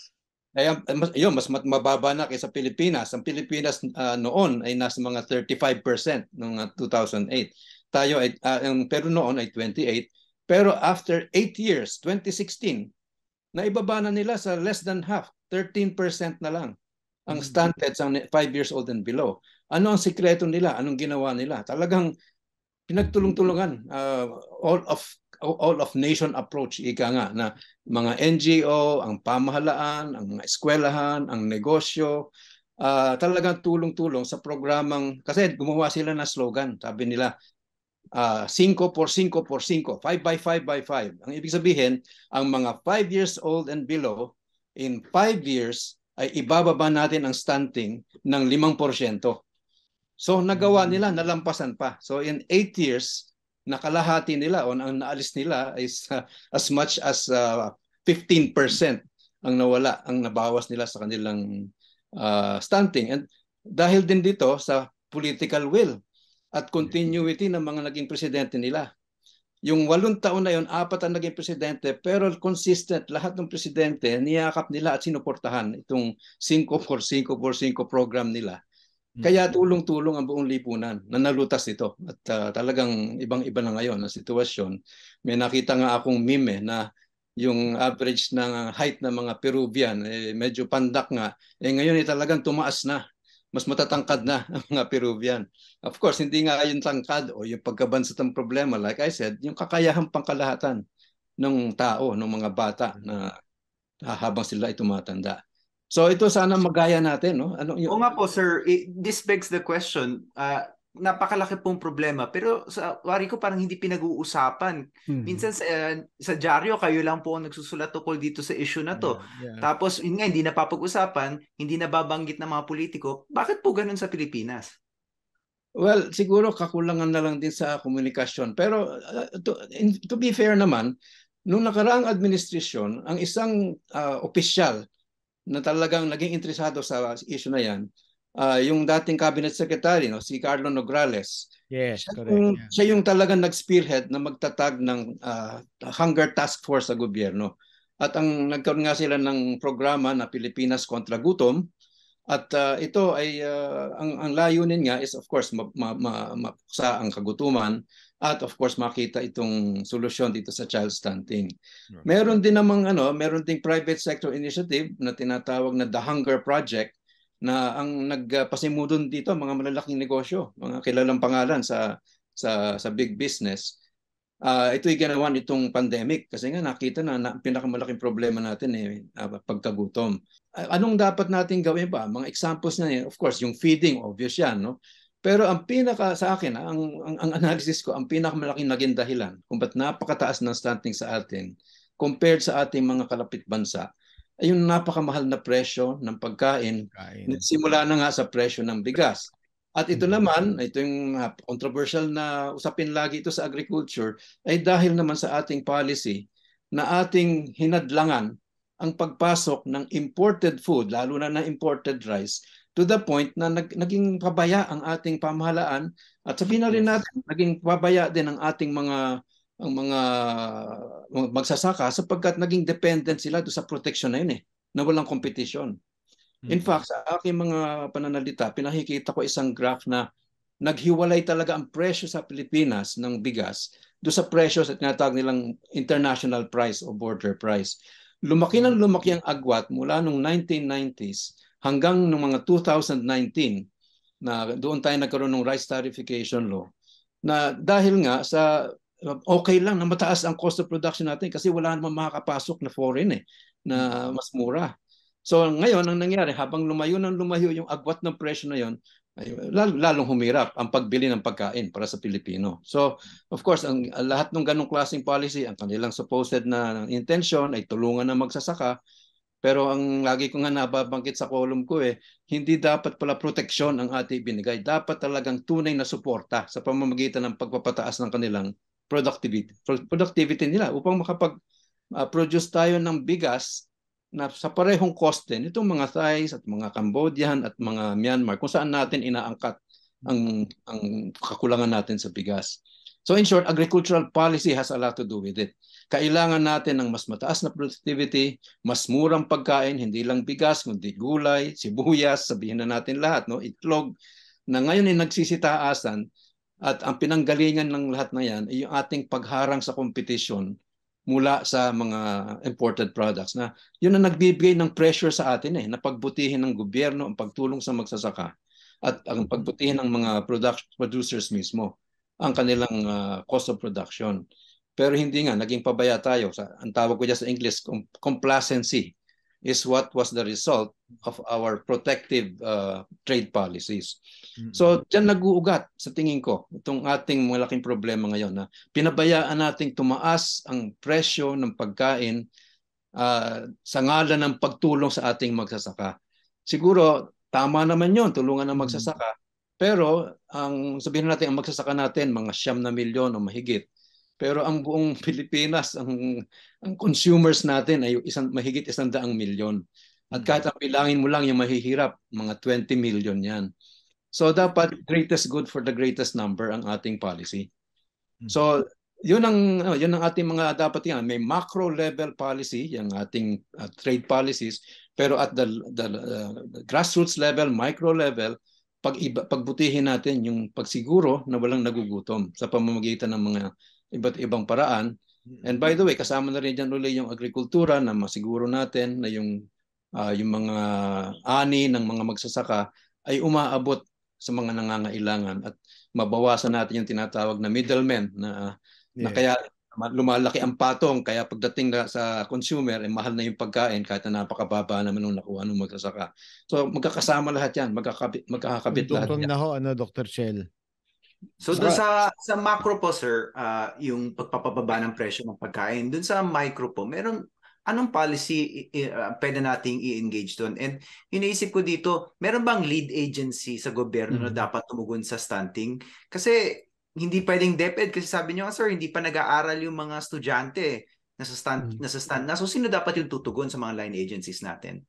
Kaya mas, yun, mas mat- mababa na kaysa Pilipinas. Ang Pilipinas uh, noon ay nasa mga thirty-five percent noong uh, two thousand eight. Tayo ay, uh, ang Peru noon ay twenty-eight. Pero after eight years, twenty sixteen, naibaba na nila sa less than half, thirteen percent na lang ang stunted sa five years old and below. Ano ang sikreto nila? Anong ginawa nila? Talagang pinagtulong-tulungan, uh, all of all of nation approach, ika nga, na mga N G O, ang pamahalaan, ang mga eskwelahan, ang negosyo, uh, talagang tulong-tulong sa programang, kasi gumawa sila ng slogan, sabi nila, uh, cinco por cinco por cinco, five by five by five. Ang ibig sabihin, ang mga five years old and below, in five years, ay ibababa natin ang stunting ng limang porsyento. So nagawa nila, nalampasan pa. So in eight years, nakalahati nila o ang naalis nila is uh, as much as uh, fifteen percent ang nawala, ang nabawas nila sa kanilang uh, stunting. And dahil din dito sa political will at continuity ng mga naging presidente nila. Yung walong taon na yon, apat ang naging presidente, pero consistent, lahat ng presidente, niyakap nila at sinuportahan itong cinco por cinco por cinco program nila. Kaya tulong-tulong ang buong lipunan na nalutas ito. At uh, talagang ibang-iba na ngayon ang sitwasyon. May nakita nga akong meme na yung average ng height ng mga Peruvian, eh, medyo pandak nga. Eh ngayon eh, talagang tumaas na. Mas matatangkad na ang mga Peruvian. Of course, hindi nga yung tangkad o yung pagkabansat ng problema. Like I said, yung kakayahan pangkalahatan ng tao, ng mga bata na habang sila ay tumatanda. So ito sana magaya natin, no? Ano yung... O nga po, sir, this begs the question. Uh, napakalaki pong problema. Pero sa wari ko parang hindi pinag-uusapan. Mm-hmm. Minsan sa, uh, sa dyaryo, kayo lang po ang nagsusulat tukol dito sa issue na to. Yeah, yeah. Tapos, yun nga, hindi napapag-usapan, hindi nababanggit ng mga politiko. Bakit po ganun sa Pilipinas? Well, siguro kakulangan na lang din sa komunikasyon. Pero uh, to, in, to be fair naman, nung nakaraang administrasyon, ang isang uh, opisyal na talagang naging interesado sa issue na yan, uh, yung dating cabinet secretary, no, si Carlo Nograles. Yes, siya correct. Yung, yeah. Siya yung talagang nag-spearhead na magtatag ng uh, hunger task force sa gobyerno. At ang nagkaroon nga sila ng programa na Pilipinas kontra gutom. At uh, ito ay uh, ang, ang layunin nga is of course mapuksa ma, ma, ma, ang kagutuman at of course makita itong solusyon dito sa child stunting. Meron din namang ano, meron ding private sector initiative na tinatawag na The Hunger Project na ang nagpasimudon dito mga malalaking negosyo, mga kilalang pangalan sa sa sa big business. Uh, ito'y ginawa nitong pandemic kasi nga nakita na, na pinakamalaking problema natin eh uh, pagkagutom. Uh, anong dapat natin gawin pa? Mga examples na yan, of course, yung feeding, obvious yan, no? Pero ang pinaka sa akin, ang, ang, ang analysis ko, ang pinakamalaking naging dahilan kung ba't napakataas ng stunting sa atin compared sa ating mga kalapit bansa, ay yung napakamahal na presyo ng pagkain. Kain. Simula na nga sa presyo ng bigas. At ito naman, ito yung controversial na usapin lagi ito sa agriculture, ay dahil naman sa ating policy na ating hinadlangan ang pagpasok ng imported food, lalo na na imported rice, to the point na nag, naging pabaya ang ating pamahalaan at sabihin na rin natin, naging pabaya din ang ating mga ang mga magsasaka sapagkat naging dependent sila do sa protection na yun eh, na walang competition. In fact, sa aking mga pananalita, pinakikita ko isang graph na naghiwalay talaga ang presyo sa Pilipinas ng bigas do sa presyo sa tinatawag nilang international price o border price. Lumaki ng lumaki ang agwat mula noong nineteen nineties hanggang noong mga two thousand nineteen na doon tayo nagkaroon ng rice tariffication law na dahil nga sa okay lang na mataas ang cost of production natin kasi wala namang makakapasok na foreign eh, na mas mura. So ngayon, ang nangyari, habang lumayo ng lumayo yung agwat ng presyo na yon, ay lal lalong humirap ang pagbili ng pagkain para sa Pilipino. So, of course, ang lahat ng ganong klaseng policy, ang kanilang supposed na intention ay tulungan na magsasaka. Pero ang lagi ko nga nababanggit sa column ko eh, hindi dapat pala proteksyon ang ating binigay. Dapat talagang tunay na suporta sa pamamagitan ng pagpapataas ng kanilang productivity, productivity nila upang makapag-produce uh, tayo ng bigas na sa parehong cost din itong mga Thais at mga Cambodian at mga Myanmar kung saan natin inaangkat ang, ang kakulangan natin sa bigas. So in short, agricultural policy has a lot to do with it. kailangan natin ng mas mataas na productivity, mas murang pagkain, hindi lang bigas, kundi gulay, sibuyas, sabihin na natin lahat, no? Itlog, na ngayon ay nagsisitaasan at ang pinanggalingan ng lahat na yan ay yung ating pagharang sa competition mula sa mga imported products na yun ang nagbibigay ng pressure sa atin eh, na pagbutihin ng gobyerno ang pagtulong sa magsasaka at ang pagbutihin ng mga product producers mismo ang kanilang uh, cost of production. Pero hindi nga, naging pabaya tayo. Sa, ang tawag ko dyan sa English, complacency is what was the result of our protective uh, trade policies. Mm-hmm. So, dyan nag-uugat sa tingin ko itong ating malaking problema ngayon na pinabayaan nating tumaas ang presyo ng pagkain uh, sa ngalan ng pagtulong sa ating magsasaka. Siguro, tama naman yon, tulungan ng magsasaka. Mm-hmm. Pero, ang sabihin natin, ang magsasaka natin, mga siyam na milyon o mahigit. Pero ang buong Pilipinas, ang, ang consumers natin ay isang, mahigit isang daang milyon. At kahit ang bilangin mo lang yung mahihirap, mga twenty million yan. So dapat greatest good for the greatest number ang ating policy. So yun ang, yun ang ating mga dapat yan. May macro level policy, yung ating uh, trade policies, pero at the, the uh, grassroots level, micro level, pag iba, pagbutihin natin yung pagsiguro na walang nagugutom sa pamamagitan ng mga iba't ibang paraan. And by the way, kasama na rin dyan ulit yung agrikultura na masiguro natin na yung, uh, yung mga ani ng mga magsasaka ay umaabot sa mga nangangailangan at mabawasan natin yung tinatawag na middlemen na, yeah. na kaya lumalaki ang patong kaya pagdating na sa consumer, eh, mahal na yung pagkain kahit na napakababa naman nung nakuha ng magsasaka. So magkakasama lahat yan, magkakabit, magkakabit lahat yan. Na ho, ano, Doctor Ciel? So doon sa sa macro po sir, uh, yung pagpapababa ng presyo ng pagkain, doon sa micro po, meron anong policy uh, pwede nating i-engage doon? And iniisip ko dito, meron bang lead agency sa gobyerno mm-hmm. na dapat tumugon sa stunting? Kasi hindi pwedeng DepEd kasi sabi niyo sir, hindi pa nag-aaral yung mga estudyante nasa stunt mm-hmm. nasa stunt. Na so sino dapat yung tutugon sa mga line agencies natin?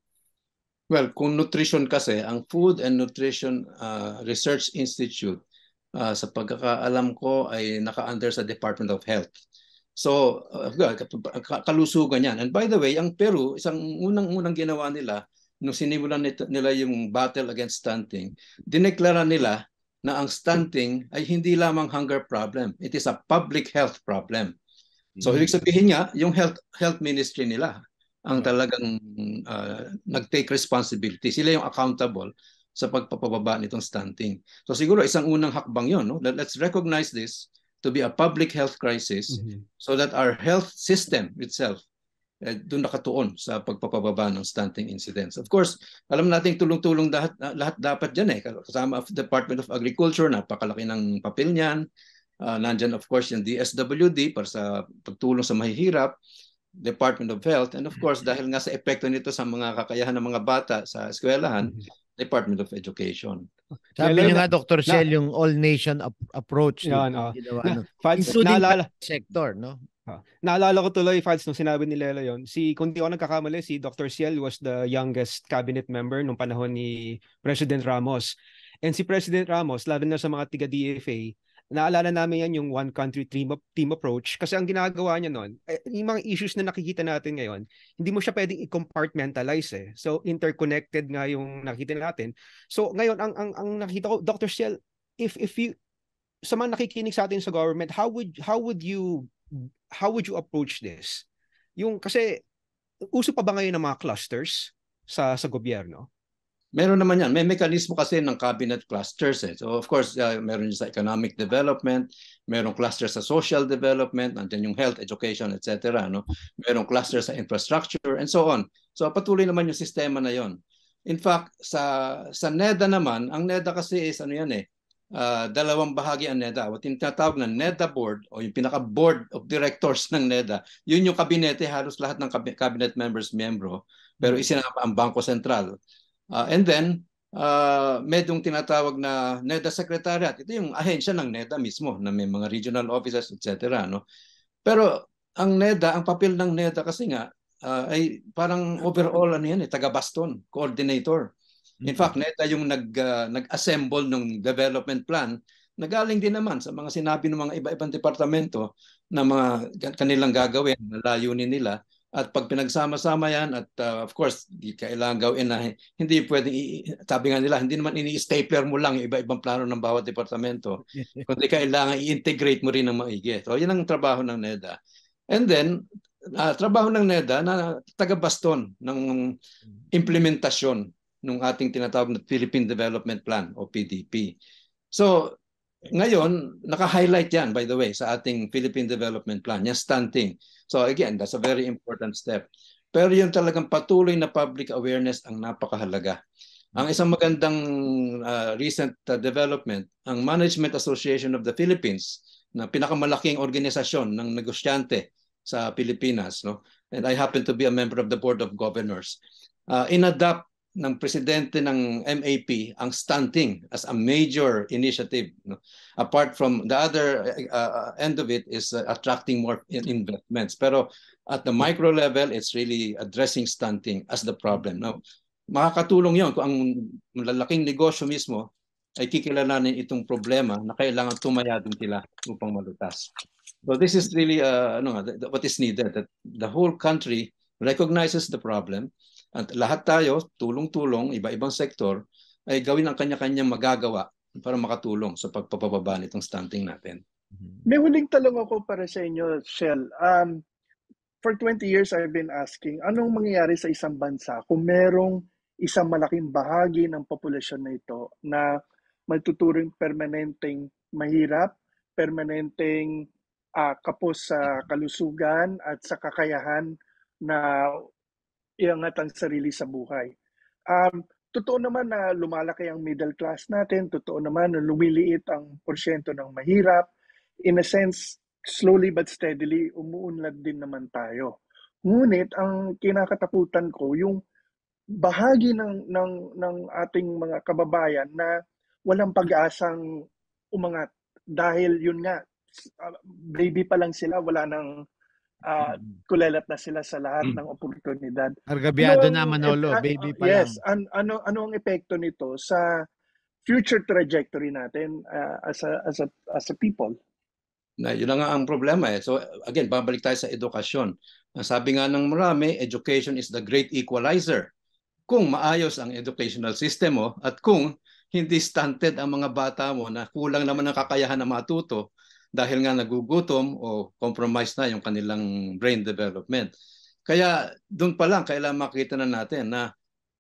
Well, kung nutrition kasi, ang Food and Nutrition uh, Research Institute Uh, sa pagkakaalam ko ay naka-under sa Department of Health. So, uh, kalusugan yan. And by the way, ang Peru, isang unang-unang ginawa nila, nung sinimulan nila yung battle against stunting, dineklara nila na ang stunting ay hindi lamang hunger problem. It is a public health problem. So, mm-hmm. ibig sabihin nga, yung health, health ministry nila ang talagang uh, nag-take responsibility. Sila yung accountable sa pagpapababa nitong stunting. So siguro isang unang hakbang yon, no? Let's recognize this to be a public health crisis mm-hmm. so that our health system itself eh, doon nakatuon sa pagpapababa ng stunting incidents. Of course, alam nating tulong-tulong lahat, lahat dapat dyan eh. Kasama of Department of Agriculture, napakalaki ng papel niyan. Uh, nandyan of course yung D S W D para sa pagtulong sa mahihirap, Department of Health, and of course dahil nga sa epekto nito sa mga kakayahan ng mga bata sa eskwelahan, mm-hmm. Department of Education. Sabi niyo nga, Doctor Ciel, yung all-nation ap- approach. Yan, oh. Ginawa, na, no? Fans, including naalala, sector, no? Ah, naalala ko tuloy, Fans, nung sinabi ni Lelo yon, si, kung di ako nagkakamali, si Doctor Ciel was the youngest cabinet member nung panahon ni President Ramos. And si President Ramos, lalo na sa mga tiga-D F A, naalala namin yan yung one country team, team approach kasi ang ginagawa niya noon, eh, yung mga issues na nakikita natin ngayon, hindi mo siya pwedeng i-compartmentalize eh. So interconnected nga yung nakikita natin. So ngayon ang ang, ang nakita ko, Doctor Ciel, if if you sa mga nakikinig sa atin sa government, how would how would you how would you approach this? Yung kasi uso pa ba ngayon ng mga clusters sa sa gobyerno? Meron naman yan. May mekanismo kasi ng cabinet clusters. Eh. So of course, uh, meron sa economic development, merong cluster sa social development, nandiyan yung health, education, et cetera. No? Merong cluster sa infrastructure, and so on. So patuloy naman yung sistema na yon. In fact, sa sa NEDA naman, ang NEDA kasi is ano yan eh, uh, dalawang bahagi ang NEDA. What yung tinatawag na NEDA board o yung pinaka-board of directors ng NEDA, yun yung kabinete, halos lahat ng cabinet members membro, pero isinama ang Bangko Sentral. Uh, and then, uh, medong tinatawag na NEDA Secretariat. Ito yung ahensya ng NEDA mismo na may mga regional offices, et cetera. No? Pero ang NEDA, ang papel ng NEDA kasi nga uh, ay parang overall ano yan, eh, taga-baston, coordinator. In fact, NEDA yung nag, uh, nag-assemble ng development plan nagaling din naman sa mga sinabi ng mga iba-ibang departamento na mga kanilang gagawin, na layunin nila. At pag pinagsama-sama yan, at uh, of course, di kailangan gawin na hindi pwedeng, sabi nga nila, hindi naman ini-stapler mo lang yung iba-ibang plano ng bawat departamento, kundi kailangan i-integrate mo rin ng maigi. So, yun ang trabaho ng NEDA. And then, uh, trabaho ng NEDA na taga-baston ng implementasyon ng ating tinatawag na Philippine Development Plan o P D P. So, ngayon, naka-highlight yan, by the way, sa ating Philippine Development Plan, yung stunting. So again, that's a very important step. Pero yung talagang patuloy na public awareness ang napakahalaga. Ang isang magandang uh, recent uh, development, ang Management Association of the Philippines, na pinakamalaking organisasyon ng negosyante sa Pilipinas, no? And I happen to be a member of the Board of Governors. Uh, in-adapt ng presidente ng M A P ang stunting as a major initiative, no? Apart from the other uh, end of it is uh, attracting more investments, pero at the micro level it's really addressing stunting as the problem. No? Makakatulong yon kung ang malalaking negosyo mismo ay kikilalanin itong problema na kailangan tumaya din sila upang malutas. So this is really uh, ano, what is needed, that the whole country recognizes the problem. At lahat tayo, tulong-tulong, iba-ibang sektor, ay gawin ang kanya-kanyang magagawa para makatulong sa pagpapababa nitong stunting natin. May huling talong ako para sa inyo, Ciel. Um, for twenty years, I've been asking, anong mangyayari sa isang bansa kung merong isang malaking bahagi ng populasyon na ito na matuturing permanenteng mahirap, permanenteng uh, kapos sa kalusugan at sa kakayahan na iangat ang sarili sa buhay. Um, totoo naman na lumalaki ang middle class natin, totoo naman na lumiliit ang porsyento ng mahirap. In a sense, slowly but steadily, umuunlad din naman tayo. Ngunit ang kinakatakutan ko, yung bahagi ng, ng, ng ating mga kababayan na walang pag-asang umangat. Dahil yun nga, baby pa lang sila, wala nang Uh, kulelat na sila sa lahat ng oportunidad. Argabyado ano na Manolo, uh, baby pa yes, lang. Yes, an, ano ano ang epekto nito sa future trajectory natin uh, as a as a as a people? Na yun na nga ang problema eh. So again, babalik tayo sa edukasyon. Sabi nga ng marami, education is the great equalizer. Kung maayos ang educational system mo at kung hindi stunted ang mga bata mo na kulang naman ng kakayahan na matuto, dahil nga nagugutom o compromise na yung kanilang brain development. Kaya doon pa lang kailangan makita na natin na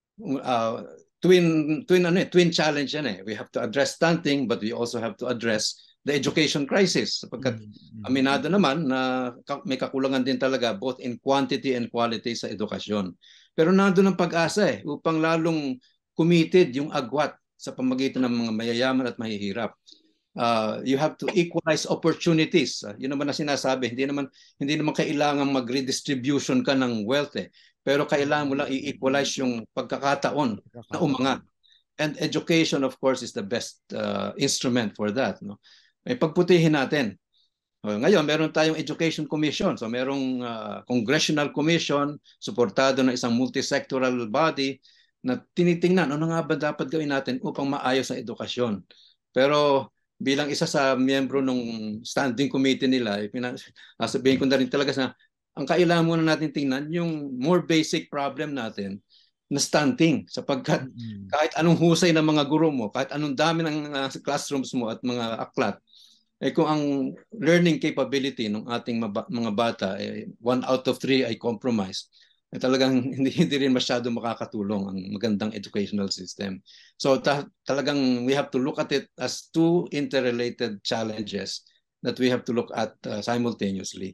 uh, twin twin ano eh, twin challenge yan eh. We have to address stunting but we also have to address the education crisis sapagkat aminado naman na may kakulangan din talaga both in quantity and quality sa edukasyon. Pero nandoon ang pag-asa eh upang lalong committed yung agwat sa pamamagitan ng mga mayayaman at mahihirap. Uh, you have to equalize opportunities. Uh, yun naman na sinasabi. Hindi naman hindi naman kailangan mag-redistribution ka ng wealth eh. Pero kailangan mo lang i-equalize yung pagkakataon na umangat. And education, of course, is the best uh, instrument for that. No? May pagputihin natin. Uh, ngayon, meron tayong Education Commission. So merong uh, Congressional Commission, suportado ng isang multisectoral body na tinitingnan ano nga ba dapat gawin natin upang maayos ang edukasyon. Pero bilang isa sa miyembro ng standing committee nila, sabihin ko na rin talaga na ang kailangan muna natin tingnan yung more basic problem natin na stunting. Sapagkat mm-hmm. kahit anong husay ng mga guro mo, kahit anong dami ng uh, classrooms mo at mga aklat, eh kung ang learning capability ng ating mga bata, eh, one out of three ay compromised, eh, talagang hindi, hindi rin masyado makakatulong ang magandang educational system. So ta talagang we have to look at it as two interrelated challenges that we have to look at uh, simultaneously.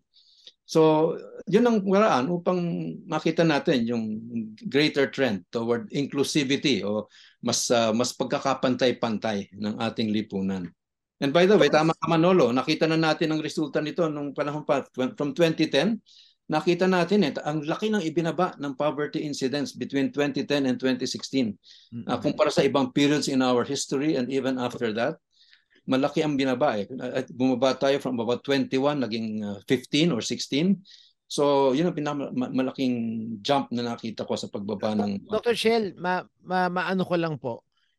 So yun ang paraan upang makita natin yung greater trend toward inclusivity o mas uh, mas pagkakapantay-pantay ng ating lipunan. And by the way, tama ka Manolo, nakita na natin ang resulta nito nung panahon pa from twenty ten. Nakita natin eh, ang laki ng ibinaba ng poverty incidence between twenty ten and twenty sixteen. Mm-hmm. Uh, kumpara sa ibang periods in our history and even after that, malaki ang binaba eh. At bumaba tayo from about twenty-one, naging uh, fifteen or sixteen. So, yun ang pinam- malaking jump na nakita ko sa pagbaba ng... Doctor Ciel, ma ma maano ko lang po.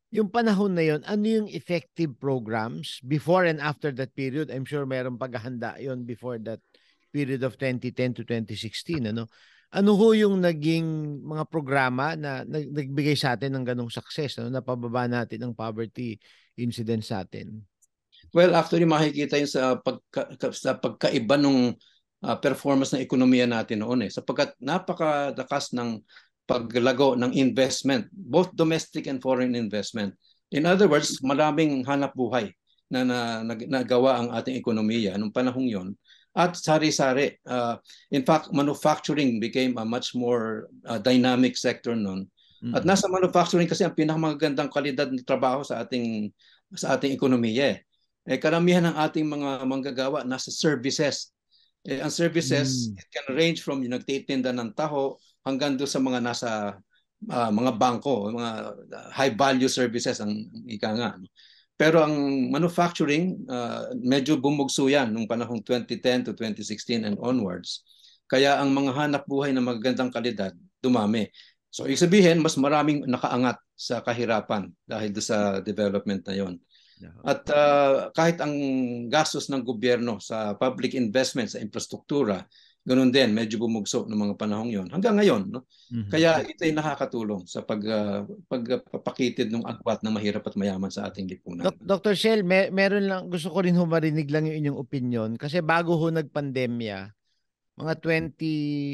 yung panahon na yon, ano yung effective programs before and after that period? I'm sure meron paghahanda yon before that period of twenty ten to twenty sixteen. Ano? Ano ho yung naging mga programa na nag- nagbigay sa atin ng ganong success? Ano? Napababa natin ang poverty incidence sa atin. Well, actually makikita yun sa, pagka, sa pagkaiba ng uh, performance ng ekonomiya natin noon eh. Sapagkat napakalakas ng paglago ng investment, both domestic and foreign investment. In other words, maraming hanap buhay na, na, na nagawa ang ating ekonomiya nung panahong yon. At sari-sari. Uh, in fact, manufacturing became a much more uh, dynamic sector noon. Mm-hmm. At nasa manufacturing kasi ang pinakamagandang kalidad ng trabaho sa ating sa ating ekonomiya eh. Eh, karamihan ng ating mga manggagawa nasa services. Eh, ang services, mm. it can range from yung nagtitinda ng taho hanggang doon sa mga nasa uh, mga bangko, mga high value services ang ika nga. Pero ang manufacturing, uh, medyo bumugso yan nung panahong twenty ten to twenty sixteen and onwards. Kaya ang mga hanap buhay na magagandang kalidad, dumami. So, ibig sabihin, mas maraming nakaangat sa kahirapan dahil sa development na yon. At uh, kahit ang gastos ng gobyerno sa public investment sa infrastruktura, ganoon din, medyo bumugso ng mga panahong yon. Hanggang ngayon, no? Mm-hmm. Kaya ito ay nakakatulong sa pag, uh, pagpapakitid ng agwat ng mahirap at mayaman sa ating lipunan. Doctor Ciel, may, meron lang, gusto ko rin humarinig lang yung inyong opinion. Kasi bago ho nagpandemya, mga twenty,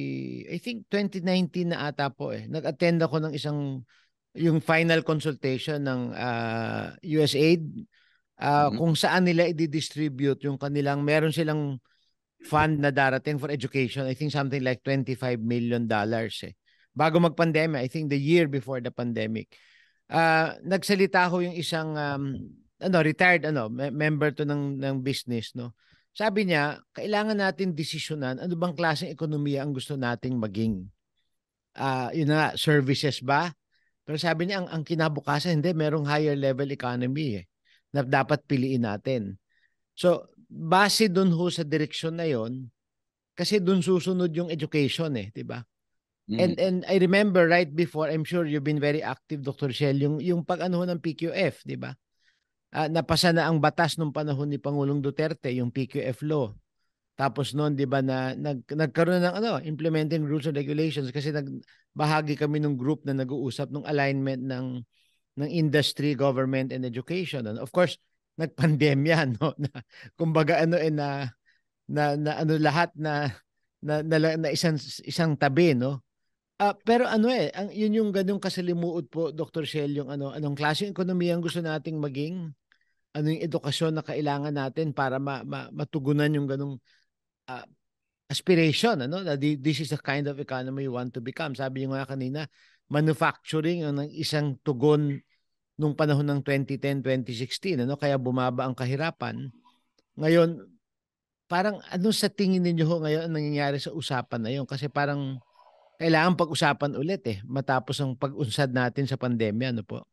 I think twenty nineteen na ata po eh, nag-attend ako ng isang, yung final consultation ng uh, U S A I D, uh, mm-hmm. kung saan nila i-distribute yung kanilang, meron silang fund na darating for education. I think something like twenty-five million dollars eh. Bago mag-pandemya, I think the year before the pandemic. Uh, nagsalita ho yung isang um, ano, retired ano, member to ng, ng business, no? Sabi niya, kailangan natin desisyonan ano bang klaseng ekonomiya ang gusto nating maging. Uh, yun na, services ba? Pero sabi niya, ang, ang kinabukasan, hindi, merong higher level economy eh, na dapat piliin natin. So, base dun ho sa direksyon na yon, kasi dun susunod yung education eh, di ba? Mm. And and I remember right before, I'm sure you've been very active, Doctor Ciel, yung, yung pag-ano ng P Q F, di ba? Uh, napasa na ang batas nung panahon ni Pangulong Duterte, yung P Q F law. Tapos noon, di ba, na nag, nagkaroon ng ano, implementing rules and regulations kasi nagbahagi kami ng group na nag-uusap ng alignment ng ng industry, government, and education. And of course, nagpandemya, no? Na, kumbaga ano eh na na, na ano lahat na na, na, na isang isang tabi, no? Uh, pero ano eh, ang yun yung ganung kasalimuot po, Doctor Ciel, yung ano anong klaseng ekonomiya ang gusto nating maging, ano yung edukasyon na kailangan natin para ma, ma, matugunan yung ganung uh, aspiration, ano? Na this is the kind of economy we want to become. Sabi niyo nga kanina, manufacturing ang isang tugon nung panahon ng twenty ten, twenty sixteen, ano? Kaya bumaba ang kahirapan. Ngayon, parang ano sa tingin ninyo ho ngayon ang nangyayari sa usapan na yun? Kasi parang kailangan pag-usapan ulit eh, matapos ang pag-unsad natin sa pandemya, ano po?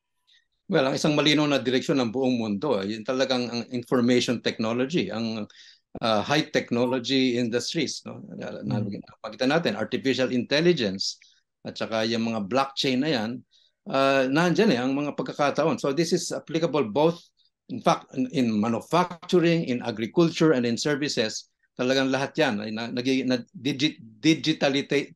Well, ang isang malinaw na direksyon ng buong mundo, yun talagang ang information technology, ang uh, high technology industries, no? Nakikita natin, artificial intelligence, at saka yung mga blockchain na yan, uh, nandyan eh, ang mga pagkakataon. So this is applicable both, in fact, in, in manufacturing, in agriculture, and in services. Talagang lahat yan ay naging na, digit, digitalite,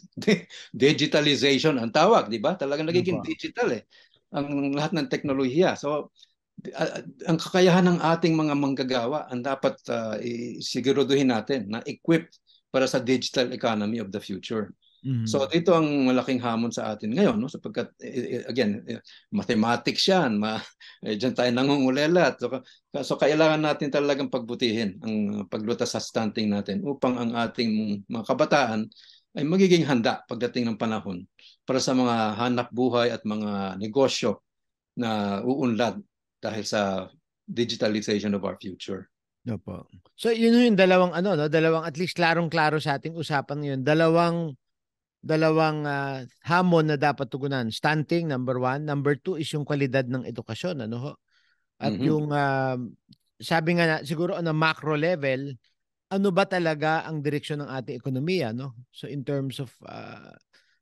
digitalization ang tawag, di ba? Talagang nagiging digital eh, ang lahat ng teknolohiya. So, uh, ang kakayahan ng ating mga manggagawa ang dapat uh, isiguraduhin natin na equipped para sa digital economy of the future. Mm-hmm. So dito ang malaking hamon sa atin ngayon, no? Sapagkat again, mathematics yan, ma, eh, dyan tayo nangungulelat. So, so kailangan natin talagang pagbutihin ang paglutas sa stunting natin upang ang ating mga kabataan ay magiging handa pagdating ng panahon para sa mga hanap buhay at mga negosyo na uunlad dahil sa digitalization of our future. No po. So yun yung dalawang ano, no, dalawang at least klarong-klaro sa ating usapan ngayon. Dalawang dalawang uh, hamon na dapat tugunan. Stunting, number one. Number two is yung kwalidad ng edukasyon. Ano ho? At mm-hmm. yung, uh, sabi nga na, siguro on a macro level, ano ba talaga ang direksyon ng ating ekonomiya? No? So in terms of uh,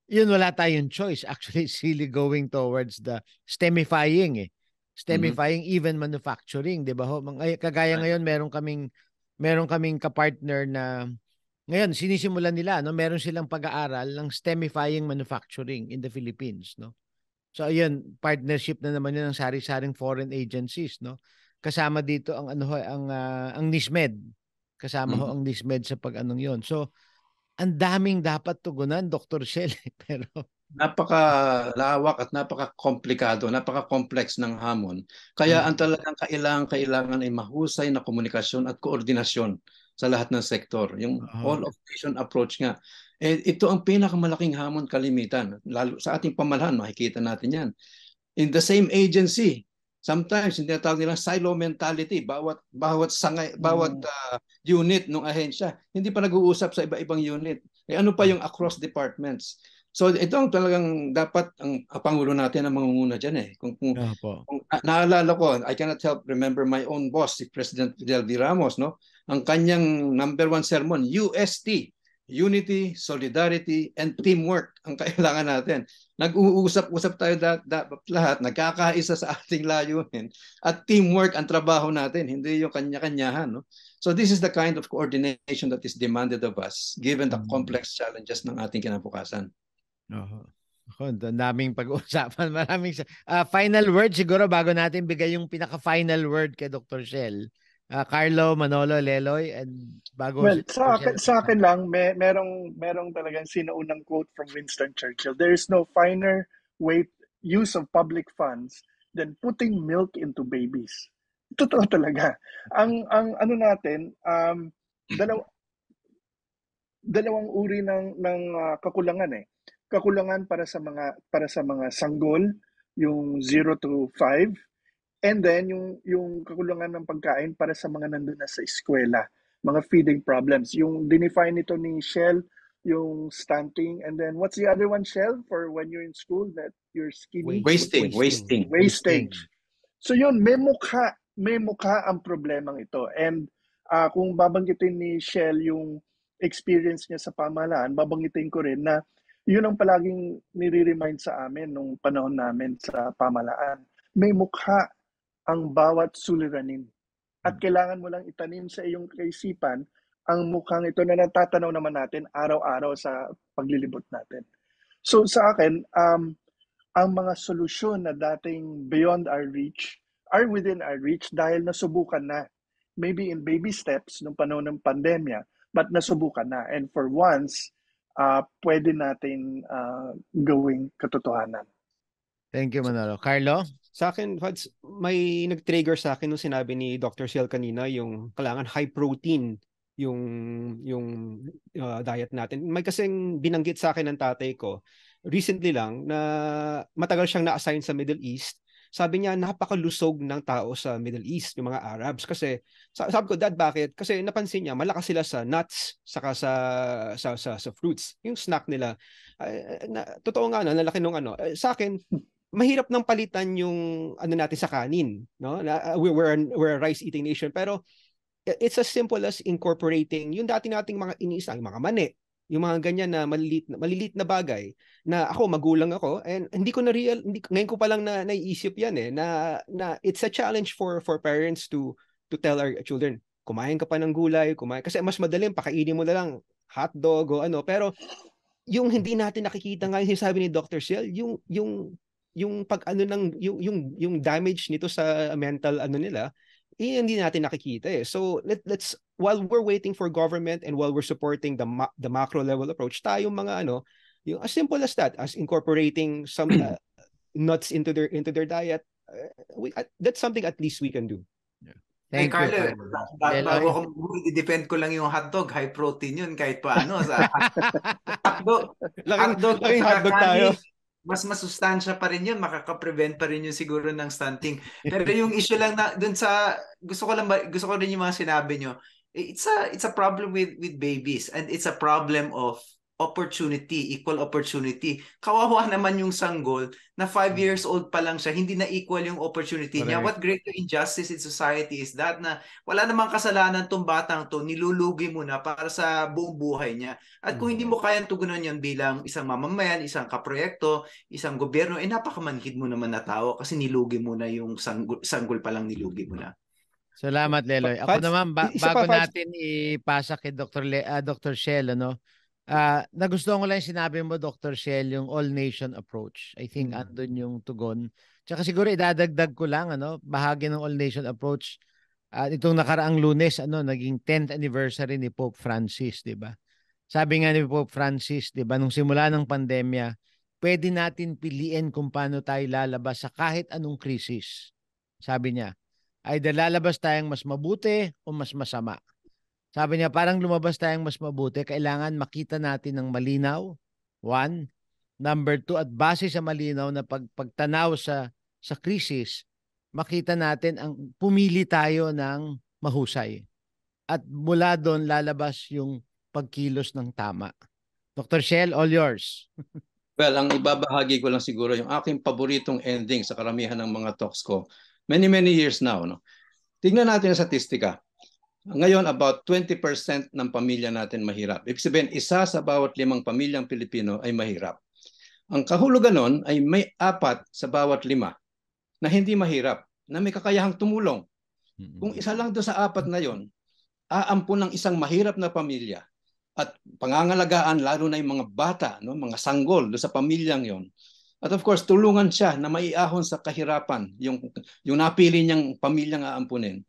yun wala tayong choice. Actually, it's really going towards the stemifying eh. Stemifying, mm-hmm. even manufacturing, di ba ho? Kagaya ngayon, meron kaming, meron kaming kapartner na, ngayon, sinisimulan nila, no? Meron silang pag-aaral ng stemifying manufacturing in the Philippines, no? So, ayun, partnership na naman yun ng sari-saring foreign agencies, no? Kasama dito ang, ano ho, ang, uh, ang NISMED. Kasama mm-hmm. ho ang NISMED sa pag-anong yun. So, ang daming dapat tugunan, Doctor Ciel. Pero napaka-lawak at napaka-komplikado, napaka-complex ng hamon. Kaya ang talagang kailangan-kailangan ay mahusay na komunikasyon at koordinasyon sa lahat ng sektor. Yung uh-huh. all-of-nation approach nga. Eh, ito ang pinakamalaking hamon kalimitan. Lalo sa ating pamahalaan, makikita natin yan. In the same agency, sometimes hindi natawag nilang silo mentality. Bawat, bawat, sangay, bawat uh, unit ng ahensya, hindi pa nag-uusap sa iba-ibang unit. Eh, ano pa yung across departments? So ito ang talagang dapat ang, ang Pangulo natin ang mangunguna dyan eh. Kung, kung, yeah, kung naalala ko, I cannot help remember my own boss, si President Fidel V. Ramos, no? Ang kanyang number one sermon, U S T, Unity, Solidarity, and Teamwork ang kailangan natin. Nag-uusap-usap tayo da, da, lahat, nagkakaisa sa ating layunin at teamwork ang trabaho natin, hindi yung kanya-kanyahan. No? So this is the kind of coordination that is demanded of us given the complex challenges ng ating kinabukasan. Uh-huh. Ako, daming pag-uusapan. Maraming uh, final word siguro bago natin bigay yung pinaka-final word kay Doctor Ciel. Uh, Carlo, Manolo, Leloy, and bago well, si sa akin, sa akin lang, may, merong, merong talagang sinaunang quote from Winston Churchill. There is no finer way use of public funds than putting milk into babies. Totoo talaga. Ang, ang ano natin, um, dalaw, dalawang uri ng, ng uh, kakulangan eh. Kakulangan para sa mga para sa mga sanggol, yung zero to five, and then yung yung kakulangan ng pagkain para sa mga nandun na sa eskwela, mga feeding problems. Yung dinefine nito ni Ciel, yung stunting, and then what's the other one, Ciel, for when you're in school that you're skinny? Wasting, wasting. Wastage. So yun, may mukha, may mukha ang problemang ito. And uh, kung babanggitin ni Ciel yung experience niya sa pamahalaan, babanggitin ko rin na yun ang palaging nire-remind sa amin nung panahon namin sa pamahalaan. May mukha ang bawat suliranin. At kailangan mo lang itanim sa iyong kaisipan ang mukhang ito na natatanaw naman natin araw-araw sa paglilibot natin. So sa akin, um, ang mga solusyon na dating beyond our reach are within our reach dahil nasubukan na. Maybe in baby steps nung panahon ng pandemya, but nasubukan na. And for once, Uh, pwede natin uh, gawing katotohanan. Thank you, Manolo. Carlo? Sa akin, Fads, may nag-trigger sa akin nung sinabi ni Doctor Ciel kanina, yung kailangan high protein yung yung uh, diet natin. May kasing binanggit sa akin ng tatay ko, recently lang, na matagal siyang na-assign sa Middle East. Sabi niya, napakalusog ng tao sa Middle East, yung mga Arabs. Kasi, sabi ko, Dad, bakit? Kasi napansin niya, malakas sila sa nuts, saka sa, sa, sa, sa fruits. Yung snack nila. Uh, na, totoo nga, no, nalaki nung ano. Uh, sa akin, mahirap nang palitan yung ano natin sa kanin. No? Uh, we're, we're a rice-eating nation. Pero, it's as simple as incorporating yung dati nating mga iniisang, yung mga mani, yung mga ganyan na maliliit na, maliliit na bagay na ako, magulang ako, and hindi ko na real, hindi, ngayon ko pa lang na naiisip yan eh, na, na it's a challenge for for parents to to tell our children, kumain ka pa ng gulay, kumain, kasi mas madaling, pakainin mo na lang hotdog o ano, pero yung hindi natin nakikita ngayon, sabi ni Doctor Ciel, yung, yung, yung pag ano ng, yung, yung, yung damage nito sa mental ano nila, eh, hindi natin nakikita eh. So let, let's while we're waiting for government and while we're supporting the ma- the macro level approach, tayong mga ano, yung as simple as that, as incorporating some uh, nuts into their into their diet, uh, we, uh, that's something at least we can do. Yeah. Thank hey, you. Carlo, ba- bago ako i-defend ko lang yung hotdog, high protein yun kahit paano sa hotdog. Laking, hotdog laking hotdog tayo. Mas masustansya pa rin yun, makaka-prevent pa rin yun siguro ng stunting. Pero yung issue lang na dun sa gusto ko lang gusto ko rin yung mga sinabi nyo. It's a it's a problem with with babies, and it's a problem of opportunity, equal opportunity. Kawawa naman yung sanggol na five years old pa lang siya, hindi na equal yung opportunity niya. Correct. What greater injustice in society is that na wala namang kasalanan tong batang to, nilulugi mo na para sa buong buhay niya. At kung hindi mo kayang tugunan yun bilang isang mamamayan, isang kaproyekto, isang gobyerno, eh napakamanhid mo naman na tao kasi nilugi mo na yung sanggol, sanggol pa lang nilugi mo na. Salamat, Leloy. Ako Fads, naman, ba- isa bago pa, Fads. natin ipasa kay Doctor Le- ah, Doctor Shell, ano, ah nagustuhan ko lang yung sinabi mo, Doctor Shell, yung all-nation approach. I think Mm. andun yung tugon. Tsaka siguro idadagdag ko lang, ano, bahagi ng all-nation approach. Ah, itong nakaraang Lunes, ano, naging tenth anniversary ni Pope Francis, di ba? Sabi nga ni Pope Francis, di ba, nung simula ng pandemya, pwede natin piliin kung paano tayo lalabas sa kahit anong krisis. Sabi niya, ay lalabas tayong mas mabuti o mas masama. Sabi niya, parang lumabas tayong mas mabuti, kailangan makita natin ng malinaw. One. Number two, at base sa malinaw na pag, pagtanaw sa, sa krisis, makita natin ang pumili tayo ng mahusay. At mula doon lalabas yung pagkilos ng tama. Doctor Shell, all yours. Well, ang ibabahagi ko lang siguro yung aking paboritong ending sa karamihan ng mga talks ko. Many, many years now. No? Tingnan natin ang statistika. Ngayon, about twenty percent ng pamilya natin mahirap. Ibig sabihin, isa sa bawat limang pamilyang Pilipino ay mahirap. Ang kahulugan nun ay may apat sa bawat lima na hindi mahirap, na may kakayahang tumulong. Kung isa lang doon sa apat na yon, aampun ng isang mahirap na pamilya at pangangalagaan lalo na yung mga bata, no, mga sanggol doon sa pamilyang yon. At of course, tulungan siya na maiahon sa kahirapan, yung, yung napili niyang pamilyang aampunin.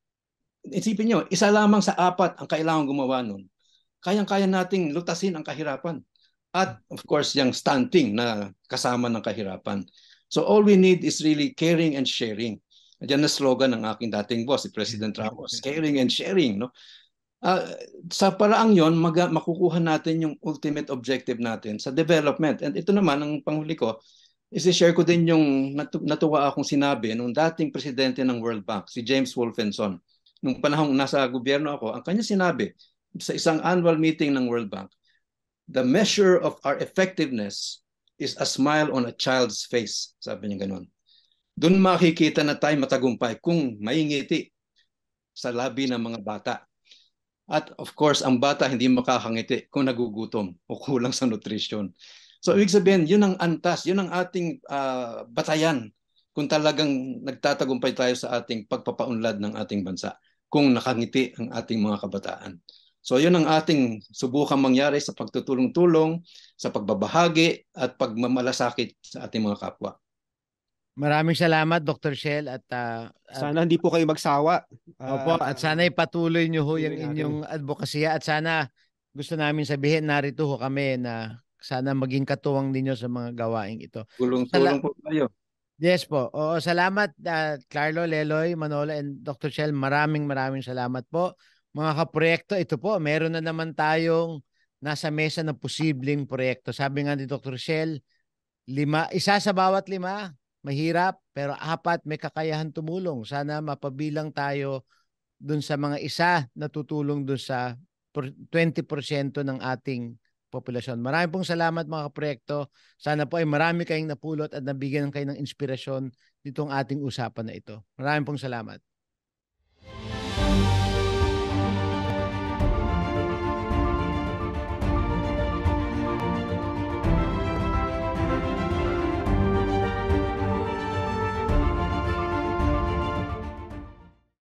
Isipin niyo, isa lamang sa apat ang kailangan gumawa nun. Kayang-kaya nating lutasin ang kahirapan. At of course, yung stunting na kasama ng kahirapan. So all we need is really caring and sharing. Diyan na slogan ng aking dating boss, si President Ramos, caring and sharing. No? Uh, sa paraang yon, mag- makukuha natin yung ultimate objective natin sa development. And ito naman, ang panghuli ko, isi-share ko din yung natu- natuwa akong sinabi nung dating presidente ng World Bank, si James Wolfenson. Nung panahong nasa gobyerno ako, ang kanya sinabi sa isang annual meeting ng World Bank, the measure of our effectiveness is a smile on a child's face. Sabi niya ganun. Doon makikita na tayo matagumpay kung may ngiti sa labi ng mga bata. At of course, ang bata hindi makakangiti kung nagugutom o kulang sa nutrisyon. So, ibig sabihin, yun ang antas, yun ang ating uh, batayan kung talagang nagtatagumpay tayo sa ating pagpapaunlad ng ating bansa, kung nakangiti ang ating mga kabataan. So, yun ang ating subukang mangyari sa pagtutulong-tulong, sa pagbabahagi at pagmamalasakit sa ating mga kapwa. Maraming salamat, Doctor Shell. At, uh, at sana hindi po kayo magsawa. Opo, Uh, at sana ipatuloy nyo ho tuloy yung natin. inyong advokasya at sana gusto namin sabihin, narito ho kami na sana maging katuwang ninyo sa mga gawaing ito. Tulong-tulong po tayo. Yes po. Oo, salamat uh, Carlo, Leloy, Manolo, and Doctor Shell. Maraming maraming salamat po. Mga kaproyekto, ito po, meron na naman tayong nasa mesa na posibleng proyekto. Sabi nga ni Doctor Shell, lima, isa sa bawat lima, mahirap, pero apat may kakayahan tumulong. Sana mapabilang tayo dun sa mga isa na tutulong dun sa twenty percent ng ating populasyon. Maraming pong salamat mga kaproyekto. Sana po ay marami kayong napulot at nabigyan kayo ng inspirasyon nitong ating usapan na ito. Maraming pong salamat.